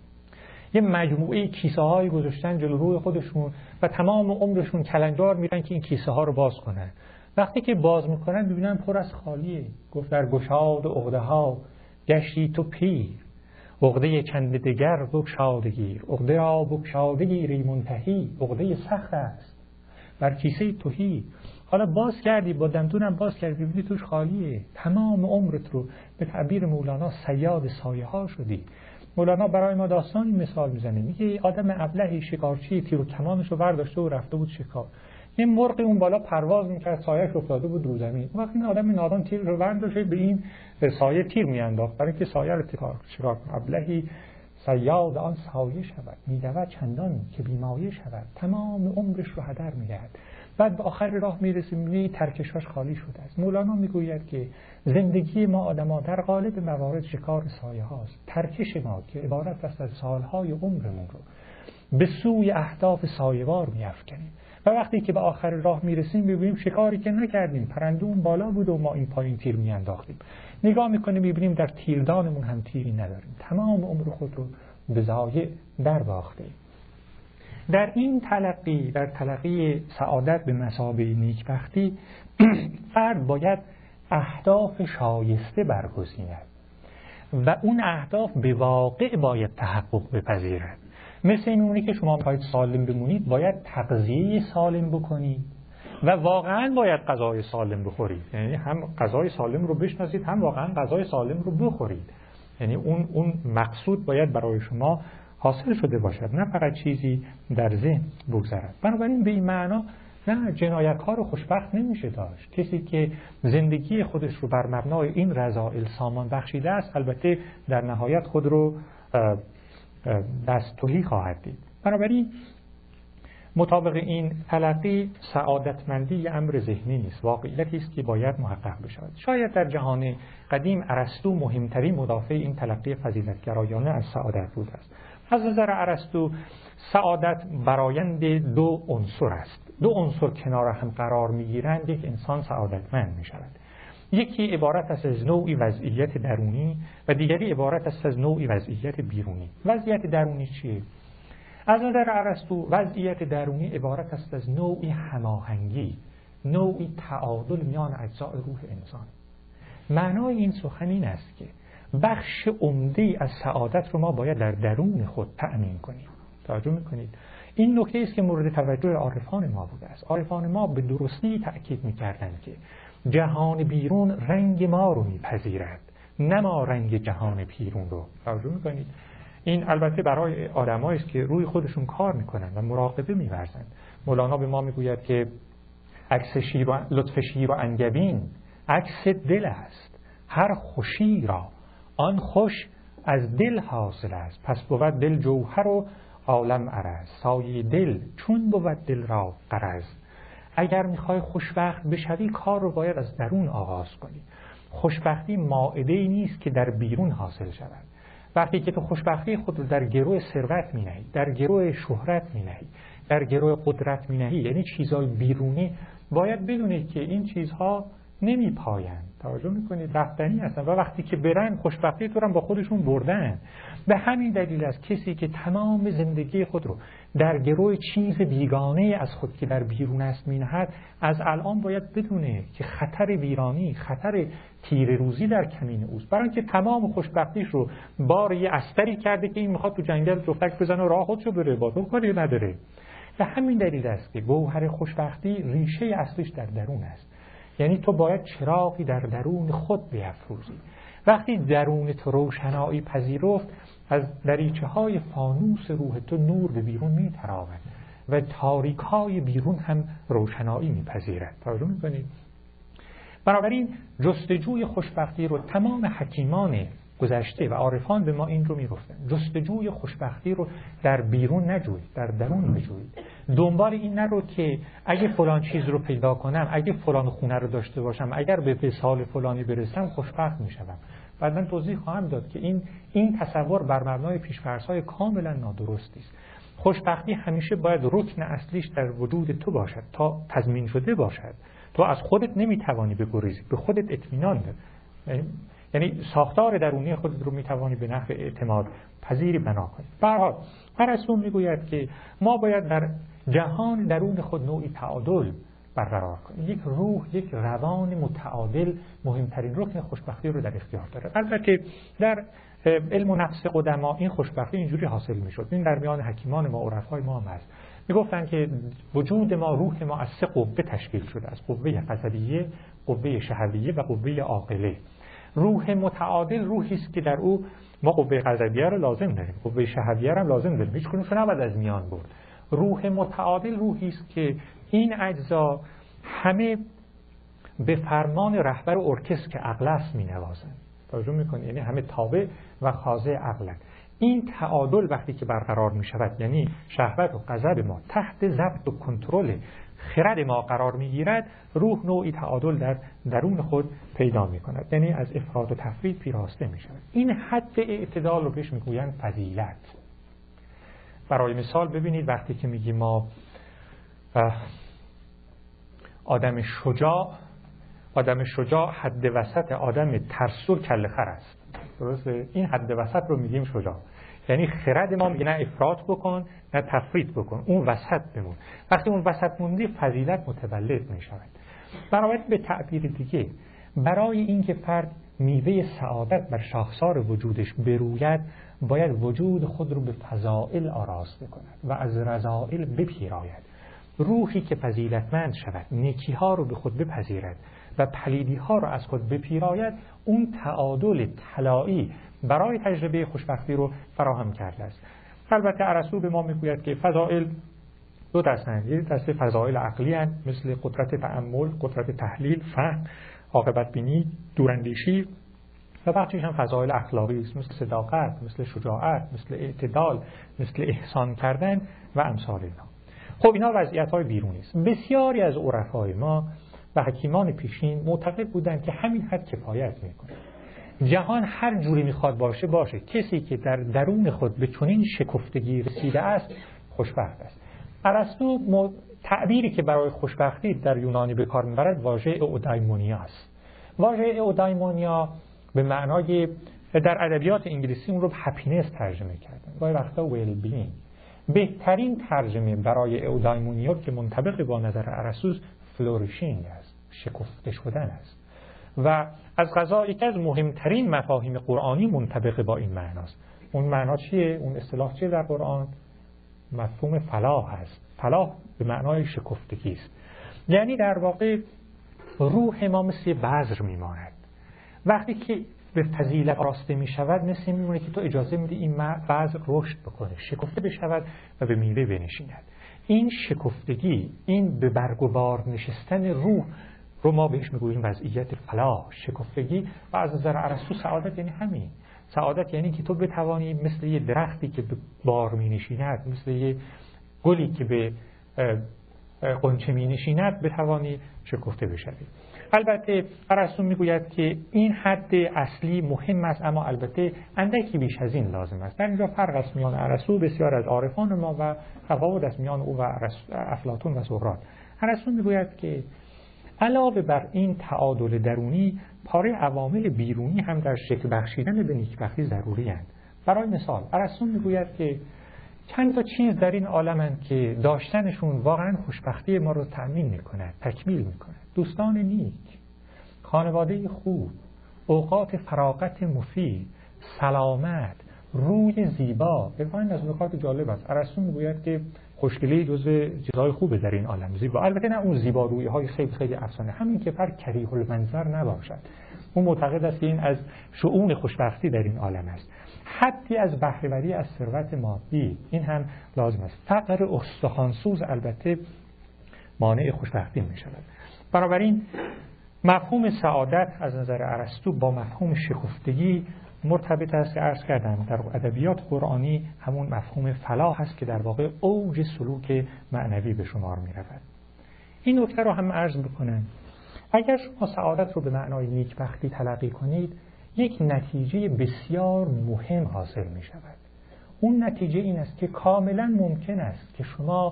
یه مجموعه کیسه های گذاشتن جلو روی خودشون و تمام عمرشون کلنجار میرن که این کیسه ها رو باز کنن. وقتی که باز میکنن میبینن پر از خالیه. گفت در گشاد عقده ها گشتی تو پیر، عقده چند دگر بگشاده گیر، عقده را بگشاده گیری منتهی، عقده سخت است بر کیسه تهی. حالا باز کردی، با دندونم باز کردی، ببینی توش خالیه. تمام عمرت رو به تعبیر مولانا صیاد سایه ها شدی. مولانا برای ما داستانی مثال میزنه، میگه آدم ابلهی شکارچی تیر و کمانش رو برداشته و رفته بود شکار. یه مرغ اون بالا پرواز میکرد، سایه‌اش افتاده بود رو زمین. وقتی این آدم نادان تیر رو برداشت به این سایه تیر میانداخت برای اینکه سایه رو شکار کنه. ابلهی صیاد آن سایه شود، میدود چندان که بیمایه شود، تمام عمرش رو هدر می‌دهد. بعد به آخر راه میرسیم می‌بینی ترکشاش خالی شده است. مولانا میگوید که زندگی ما آدم‌ها در قالب موارد شکار سایه هاست. ترکش ما که عبارت است از سالهای عمرمون رو به سوی اهداف سایه‌وار می‌افکنیم و وقتی که به آخر راه میرسیم می‌بینیم شکاری که نکردیم، پرنده اون بالا بود و ما این پایین تیر می‌انداختیم. نگاه می‌کنیم می‌بینیم در تیردانمون هم تیری نداریم. تمام عمر خود رو به ضایع در باختیم. در این تلقی، در تلقی سعادت به مثابه نیکبختی، فرد باید اهداف شایسته برگزیند و اون اهداف به واقع باید تحقق بپذیرد. مثل این اونی که شما باید سالم بمونید باید تغذیه سالم بکنید و واقعا باید غذای سالم بخورید. یعنی هم غذای سالم رو بشناسید هم واقعا غذای سالم رو بخورید. یعنی اون اون مقصود باید برای شما حاصل شده باشد، نه فقط چیزی در ذهن بگذرد. بنابراین به این معنا نه جنایتکار رو خوشبخت نمیشه داشت. کسی که زندگی خودش رو بر مبنای این رذائل سامان بخشیده است البته در نهایت خود رو دست تهی خواهد دید. بنابراین مطابق این تلقی سعادتمندی یه امر ذهنی نیست، واقعیتی است که باید محقق بشود. شاید در جهان قدیم ارسطو مهمترین مدافع این تلقی فضیلتگرایانه از سعادت بود است. از نظر ارسطو سعادت برایند دو عنصر است. دو عنصر کنار هم قرار می‌گیرند یک انسان سعادتمند می‌شود. یکی عبارت است از نوعی وضعیت درونی و دیگری عبارت است از نوعی وضعیت بیرونی. وضعیت درونی چیه؟ از نظر ارسطو وضعیت درونی عبارت است از نوعی هماهنگی، نوعی تعادل میان اجزاء روح انسان. معنای این سخن این است که بخش عمده از سعادت رو ما باید در درون خود تأمین کنیم. توجه میکنید؟ این نکته است که مورد توجه عارفان ما بوده است. عارفان ما به درستی تأکید میکردند که جهان بیرون رنگ ما رو میپذیرد، نه ما رنگ جهان بیرون رو. توجه میکنید؟ این البته برای آدمایی است که روی خودشون کار میکنن و مراقبه می‌ورزند. مولانا به ما میگوید که عکس شیر و لطف شیر و انگبین عکس دل است، هر خوشی را آن خوش از دل حاصل است. پس بود دل جوهر و عالم عرض، سایه دل چون بود دل را غرض. اگر میخوای خوشبخت بشوی کار رو باید از درون آغاز کنی. خوشبختی مائده‌ای نیست که در بیرون حاصل شود. وقتی که تو خوشبختی خود رو در گروه ثروت می‌نهی، در گروه شهرت می‌نهی، در گروه قدرت می‌نهی، یعنی چیزهای بیرونی، باید بدونید که این چیزها نمی‌پایند. توجه می‌کنید؟ رفتنی هستن و وقتی که برن خوشبختی تو رو با خودشون بردن. به همین دلیل است کسی که تمام زندگی خود رو در گروه چیز بیگانه از خود که در بیرون است می‌نهد، از الان باید بدونه که خطر ویرانی، خطر تیر روزی در کمین اوست. برای اینکه تمام خوشبختیش رو بار یه استری کرده که این میخواد تو جنگل جفتک بزنه و راه خودشو بره، با تو کاری نداره. به همین دلیل است که گوهر خوشبختی ریشه اصلیش در درون است. یعنی تو باید چراغی در درون خود بیفروزی. وقتی درون تو روشنایی پذیرفت، از دریچه های فانوس روح تو نور به بیرون میتراود و تاریک های بیرون هم روشنایی میپذیرد. توجه میکنید؟ بنابراین جستجوی خوشبختی رو تمام حکیمان گذشته و عارفان به ما این رو میگفتن. جستجوی خوشبختی رو در بیرون نجوید، در درون بجوید. دنبال این نرو که اگه فلان چیز رو پیدا کنم، اگه فلان خونه رو داشته باشم، اگر به وصال فلانی برسم خوشبخت میشم. بعداً توضیح خواهم داد که این این تصور بر مبنای پیش‌فرض‌های کاملا نادرستی است. خوشبختی همیشه باید رکن اصلیش در وجود تو باشد تا تضمین شده باشد. تو از خودت نمیتوانی بگریزی، به خودت اطمینان ده. یعنی ساختار درونی خودت رو میتوانی به نحو اعتماد پذیری بنا کنی. به هر حال ارسطو میگوید که ما باید در جهان درون خود نوعی تعادل برقرار کنیم. یک روح، یک روان متعادل مهمترین رکن خوشبختی رو در اختیار داره. البته در علم و نفس قدما این خوشبختی اینجوری حاصل میشد. این در میان حکیمان ما و عرفای ما هم هست. میگفتن که وجود ما، روح ما از سه قوه تشکیل شده است: قوه غضبیه، قوه شهویه و قوه عاقله. روح متعادل روحی است که در او ما قوه غضبیه رو لازم داریم، قوه شهویه رو هم لازم داریم، هیچ کدومش رو نباید از میان برد. روح متعادل روحی است که این اجزا همه به فرمان رهبر ارکستر که عقل است می‌نوازند. توجه می‌کنید؟ یعنی همه تابع و خاضع عقلند. این تعادل وقتی که برقرار می‌شود، یعنی شهوت و غضب ما تحت ضبط و کنترل خرد ما قرار می‌گیرد، روح نوعی تعادل در درون خود پیدا می‌کند، یعنی از افراط و تفرید پیراسته می‌شود. این حد اعتدال رو بهش می‌گویند فضیلت. برای مثال ببینید وقتی که میگیم ما آدم شجاع، آدم شجاع حد وسط آدم ترسو کله خر است. درسته؟ این حد وسط رو میگیم شجاع. یعنی خرد ما میگه نه افراط بکن نه تفرید بکن، اون وسط بمون. وقتی اون وسط موندی فضیلت متولد میشود. بنابراین به تعبیر دیگه، برای اینکه فرد میوه سعادت بر شاخسار وجودش بروید، باید وجود خود رو به فضائل آراسته کند و از رذائل بپیراید. روحی که فضیلتمند شود، نیکی ها رو به خود بپذیرد و پلیدی ها رو از خود بپیراید، اون تعادل طلایی برای تجربه خوشبختی رو فراهم کرده است. البته ارسطو به ما میگوید که فضائل دو دستند. یک دسته فضائل عقلی هستند، مثل قدرت تأمل، قدرت تحلیل، فهم، عاقبت بینی، دوراندیشی، و بخشش هم فضائل اخلاقی است، مثل صداقت، مثل شجاعت، مثل اعتدال، مثل احسان کردن و امثال اینا. خب اینا وضعیت‌های بیرونی است. بسیاری از عرفای ما و حکیمان پیشین معتقد بودند که همین حد کفایت میکنه. جهان هر جوری میخواد باشه باشه، کسی که در درون خود به چنین شکفتگی رسیده است خوشبخت است. ارسطو م... تعبیری که برای خوشبختی در یونانی به کار میبرد واژه اودایمونیا است. واژه اودایمونیا به معنای در ادبیات انگلیسی اون رو هپینس ترجمه کردن، گاهی وقتا ویل بینگ. بهترین ترجمه برای اودایمونیا که منطبق با نظر ارسطو فلوریشینگ است، شکفته شدن است. و از قضا یکی از مهمترین مفاهیم قرآنی منطبق با این معناست. اون معنا چیه؟ اون اصطلاح چیه در قرآن؟ مفهوم فلاح است. فلاح به معنای شکفتگی است. یعنی در واقع روح ما مثل بذر میماند. وقتی که به فضیلت راسته می شود، مثل میمونه که تو اجازه میدی این بذر رشد بکنه، شکفته بشود و به میوه بنشیند. این شکفتگی، این به برگ و بار نشستن روح رو ما بهش میگوییم وضعیت فلاح، شکفتگی. و از نظر ارسطو سعادت یعنی همین. سعادت یعنی که تو بتوانی مثل یه درختی که به بار می نشیند، مثل یه گلی که به غنچه می نشیند، بتوانی شکفته بشوی. البته ارسطو میگوید که این حد اصلی مهم است، اما البته اندکی بیش از این لازم است. در اینجا فرق است میان ارسطو بسیار از عارفان ما و تفاوت است میان او و افلاطون و سقراط. ارسطو میگوید که علاوه بر این تعادل درونی، پاره عوامل بیرونی هم در شکل بخشیدن به نیکبختی ضروری اند. برای مثال ارسطو میگوید که چند تا چیز در این عالمند که داشتنشون واقعا خوشبختی ما رو تأمین میکند، تکمیل میکند. دوستان نیک، خانواده خوب، اوقات فراغت مفید، سلامت، روی زیبا. ببینید از نکات جالب است. ارسطو میگوید که خوشگلی جزء چیزهای خوبه در این عالم. زیبا، البته نه اون زیبا رویی های خیلی خیلی افسانه، همین که فرد کریه المنظر نباشد. اون معتقد است که این از شؤون خوشبختی در این عالم است. حدی از بهره‌وری از ثروت مادی، این هم لازم است. فقر استخوانسوز البته مانع خوشبختی می شود. بنابراین مفهوم سعادت از نظر ارسطو با مفهوم شکفتگی مرتبط است که عرض کردم در ادبیات قرآنی همون مفهوم فلاح است که در واقع اوج سلوک معنوی به شمار می رود. این نکته رو هم عرض بکنم. اگر شما سعادت رو به معنای نیکبختی تلقی کنید، یک نتیجه بسیار مهم حاصل می شود. اون نتیجه این است که کاملا ممکن است که شما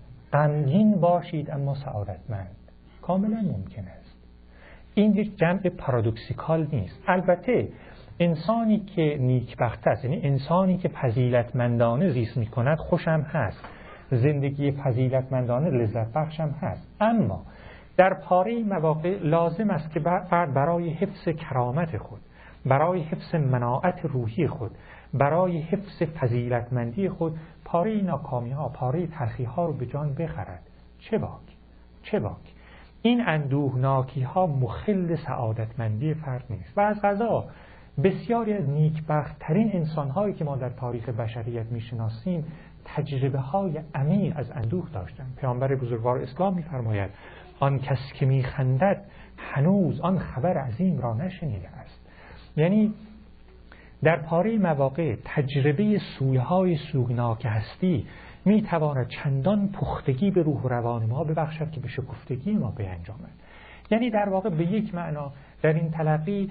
غمگین باشید اما سعادتمند. کاملا ممکن است. این یک جمع پارادوکسیکال نیست. البته انسانی که نیکبخت است، یعنی انسانی که فضیلتمندانه زیست می کند، خوشم هست. زندگی فضیلتمندانه لذت بخشم هست. اما در پاره مواقع لازم است که فرد برای حفظ کرامت خود، برای حفظ مناعت روحی خود، برای حفظ فضیلتمندی خود پاره ناکامی ها، پاره تلخی ها رو به جان بخرد. چه باک؟ چه باک؟ این اندوهناکی ها مخل سعادتمندی فرد نیست. و از قضا بسیاری از نیکبخت‌ترین انسان‌هایی که ما در تاریخ بشریت می‌شناسیم تجربه‌های عمیق از اندوه داشتند. پیامبر بزرگوار اسلام می‌فرماید آن کس که می‌خندد هنوز آن خبر عظیم را نشنیده است. یعنی در پاره مواقع تجربه سویه‌های سوگناک هستی می‌تواند چندان پختگی به روح و روان ما ببخشد که به شکفتگی ما بیانجامد. یعنی در واقع به یک معنا در این تلقی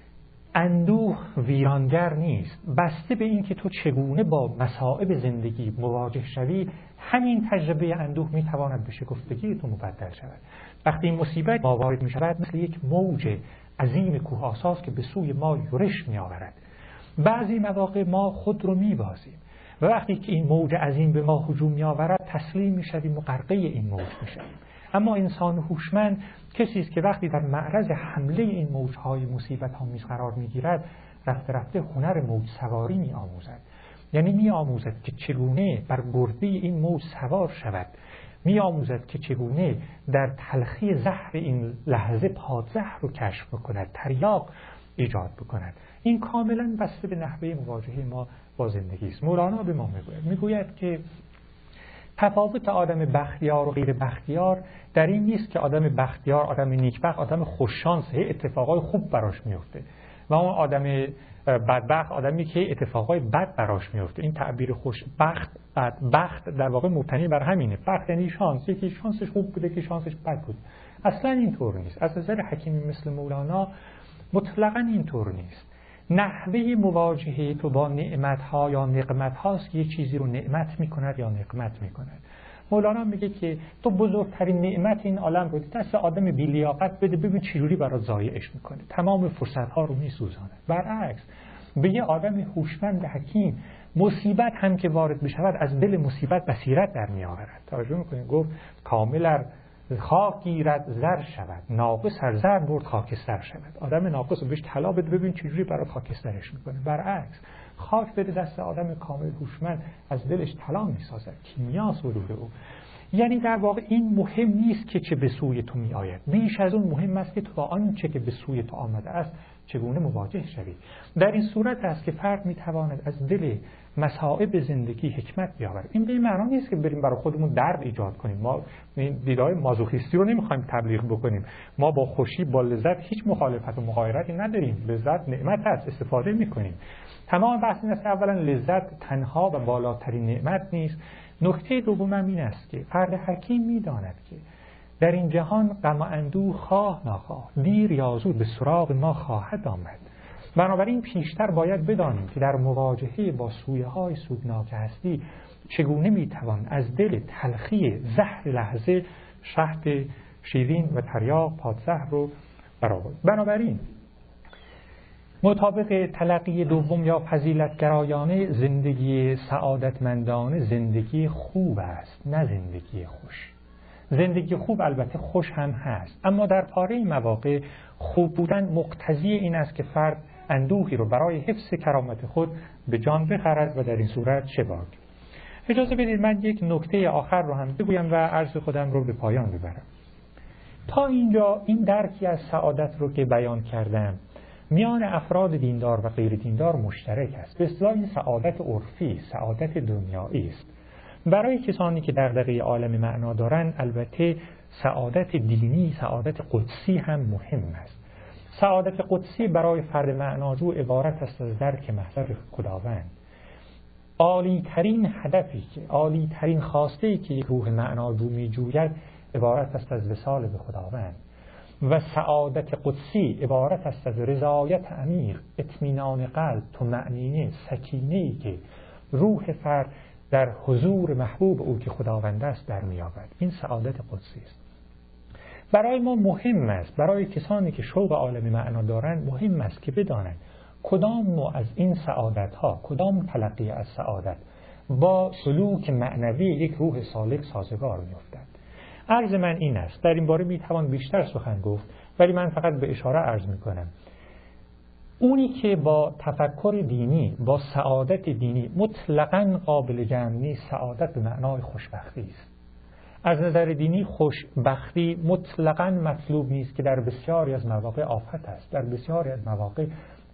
اندوه ویرانگر نیست. بسته به این که تو چگونه با مصائب زندگی مواجه شوی، همین تجربه اندوه میتواند به شکفتگی تو مبدل شود. وقتی این مصیبت ما وارد می شود مثل یک موج عظیم کوه‌آساست که به سوی ما یورش می آورد. بعضی مواقع ما خود رو می بازیم و وقتی که این موج عظیم به ما هجوم می آورد تسلیم می شویم و غرقه این موج می شویم. اما انسان هوشمند کسی است که وقتی در معرض حمله این موجهای مصیبت آمیز قرار میگیرد رفته رفته هنر موج سواری می آموزد. یعنی می آموزد که چگونه بر گرده این موج سوار شود، می آموزد که چگونه در تلخی زهر این لحظه پادزهر رو کشف بکند، تریاق ایجاد بکند. این کاملا بسته به نحوه مواجهه ما با زندگی است. مولانا به ما میگوید میگوید که تفاوت آدم بختیار و غیر بختیار در این نیست که آدم بختیار آدم نیکبخت آدم خوششانس اتفاقای خوب براش میفته و اون آدم بدبخت آدمی که اتفاقای بد براش میفته. این تعبیر خوشبخت بدبخت در واقع مبتنی بر همینه. بخت یعنی شانس، یکی شانسش خوب بوده که شانسش بد بود. اصلا اینطور نیست. از نظر حکیمی مثل مولانا مطلقاً اینطور نیست. نحوه مواجهه تو با نعمت‌ها یا نقمت‌هاست که یه چیزی رو نعمت می‌کند یا نقمت می‌کند. مولانا میگه که تو بزرگترین نعمت این عالم رو دست آدم بی‌لیاقت بده، ببین چجوری برات ضایعش می‌کنه، تمام فرصت‌ها رو می‌سوزانه. برعکس به یه آدم هوشمند حکیم مصیبت هم که وارد بشود از دل مصیبت بصیرت در می‌آورد. توجه می‌کنید گفت کاملا خاک گیرد زر شود، ناقص هر زر برد خاکستر شود. آدم ناقص رو بهش طلا بده ببین چجوری برات خاکسترش میکنه. برعکس خاک بده دست آدم کامل هوشمند از دلش طلا میسازد. کیمیا صدور او. یعنی در واقع این مهم نیست که چه به سوی تو می آید، بیش از اون مهم است که تو با آنچه که به سوی تو آمده است چگونه مواجه شوی. در این صورت است که فرد میتواند از دل مصائب زندگی حکمت بیاورد. این به این معنی نیست که بریم برای خودمون درد ایجاد کنیم. ما این دیدهای مازوخیستی رو نمیخوایم تبلیغ بکنیم. ما با خوشی با لذت هیچ مخالفت و مغایرتی نداریم. لذت نعمت است، استفاده میکنیم. تمام بحث این است که اولا لذت تنها و بالاترین نعمت نیست. نکته دوم این است که فرد حکیم میداند که در این جهان غم و اندوه خواه ناخواه دیر یا زود به سراغ ما خواهد آمد. بنابراین پیشتر باید بدانیم که در مواجهه با سویه‌های سوگناک هستی چگونه میتوان از دل تلخی زهر لحظه شهد شیرین و تریاق پادزهر رو برآورد. بنابراین مطابق تلقی دوم یا فضیلتگرایانه زندگی سعادتمندانه زندگی خوب است، نه زندگی خوش. زندگی خوب البته خوش هم هست، اما در پاره مواقع خوب بودن مقتضی این است که فرد اندوهی رو برای حفظ کرامت خود به جان بخرد و در این صورت چه باک. اجازه بدید من یک نکته آخر رو هم بگویم و عرض خودم رو به پایان ببرم. تا اینجا این درکی از سعادت رو که بیان کردم میان افراد دیندار و غیر دیندار مشترک است. به اصطلاح این سعادت عرفی، سعادت دنیایی است. برای کسانی که دغدغه عالم معنا دارن البته سعادت دینی، سعادت قدسی هم مهم است. سعادت قدسی برای فرد معناجو عبارت است از درک محضر خداوند. عالی ترین هدفی که عالی ترین خواسته‌ای که روح معناجو می‌جوید عبارت است از وصال به خداوند. و سعادت قدسی عبارت است از رضایت عمیق، اطمینان قلب، طمأنینه، سکینه‌ای که روح فرد در حضور محبوب او که خداوند است در می‌یابد. این سعادت قدسی است. برای ما مهم است، برای کسانی که شوق عالم معنا دارند مهم است که بدانند کدام نوع از این سعادت‌ها، کدام تلقی از سعادت با سلوک معنوی یک روح سالک سازگار می‌افتد. عرض من این است، در این باره میتوان بیشتر سخن گفت ولی من فقط به اشاره عرض میکنم. اونی که با تفکر دینی، با سعادت دینی مطلقاً قابل جمع نیست، سعادت به معنای خوشبختی است. از نظر دینی خوشبختی مطلقاً مطلوب نیست که در بسیاری از مواقع آفت است، در بسیاری از مواقع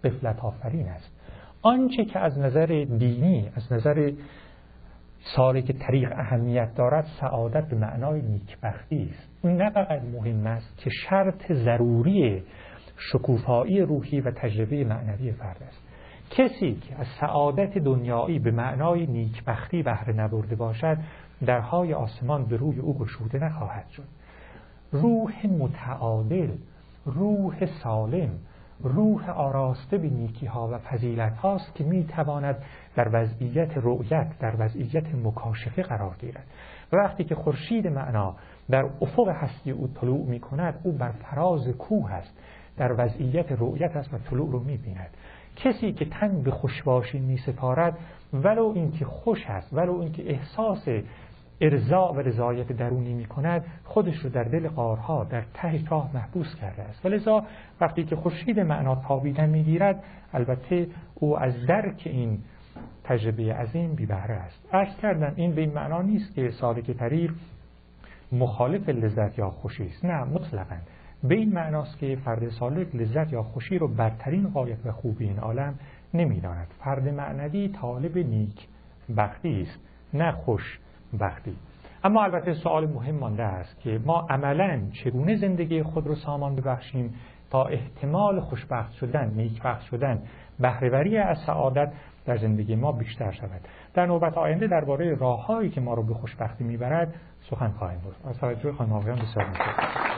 غفلت آفرین است. آنچه که از نظر دینی، از نظر سالک طریق اهمیت دارد، سعادت به معنای نیکبختی است. این نه فقط مهم است که شرط ضروری شکوفایی روحی و تجربه معنوی فرد است. کسی که از سعادت دنیایی به معنای نیکبختی بهره نبرده باشد، درهای آسمان به روی او گشوده نخواهد شد. روح متعادل، روح سالم، روح آراسته به نیکی ها و فضیلت هاست که می تواند در وضعیت رؤیت، در وضعیت مکاشفه قرار گیرد. و وقتی که خورشید معنا در افق هستی او طلوع می کند، او بر فراز کوه است، در وضعیت رؤیت است و طلوع رو می بیند. کسی که تن به خوشباشی می سپارد، ولو اینکه خوش است، ولو اینکه احساس ارضا و رضایت درونی می کند، خودش رو در دل غارها، در ته چاه محبوس کرده است. ولذا وقتی که خورشید معنا تابیدن می گیرد، البته او از درک این تجربه عظیم بی بهره است. عرض کردم این به این معنا نیست که سالک طریق مخالف لذت یا خوشی است، نه مطلقاً. به این معناست که فرد سالک لذت یا خوشی رو برترین غایت و خوبی این عالم نمی‌داند. فرد معنوی طالب نیک بختی است، نه خوش بختی. اما البته سوال مهم مانده است که ما عملاً چگونه زندگی خود رو سامان ببخشیم تا احتمال خوشبخت شدن، نیکبخت شدن، بهره‌وری از سعادت در زندگی ما بیشتر شود. در نوبت آینده درباره راه‌هایی که ما رو به خوشبختی میبرد سخن خواهیم گفت. از توجه خانم آقایان بسیار متشکرم.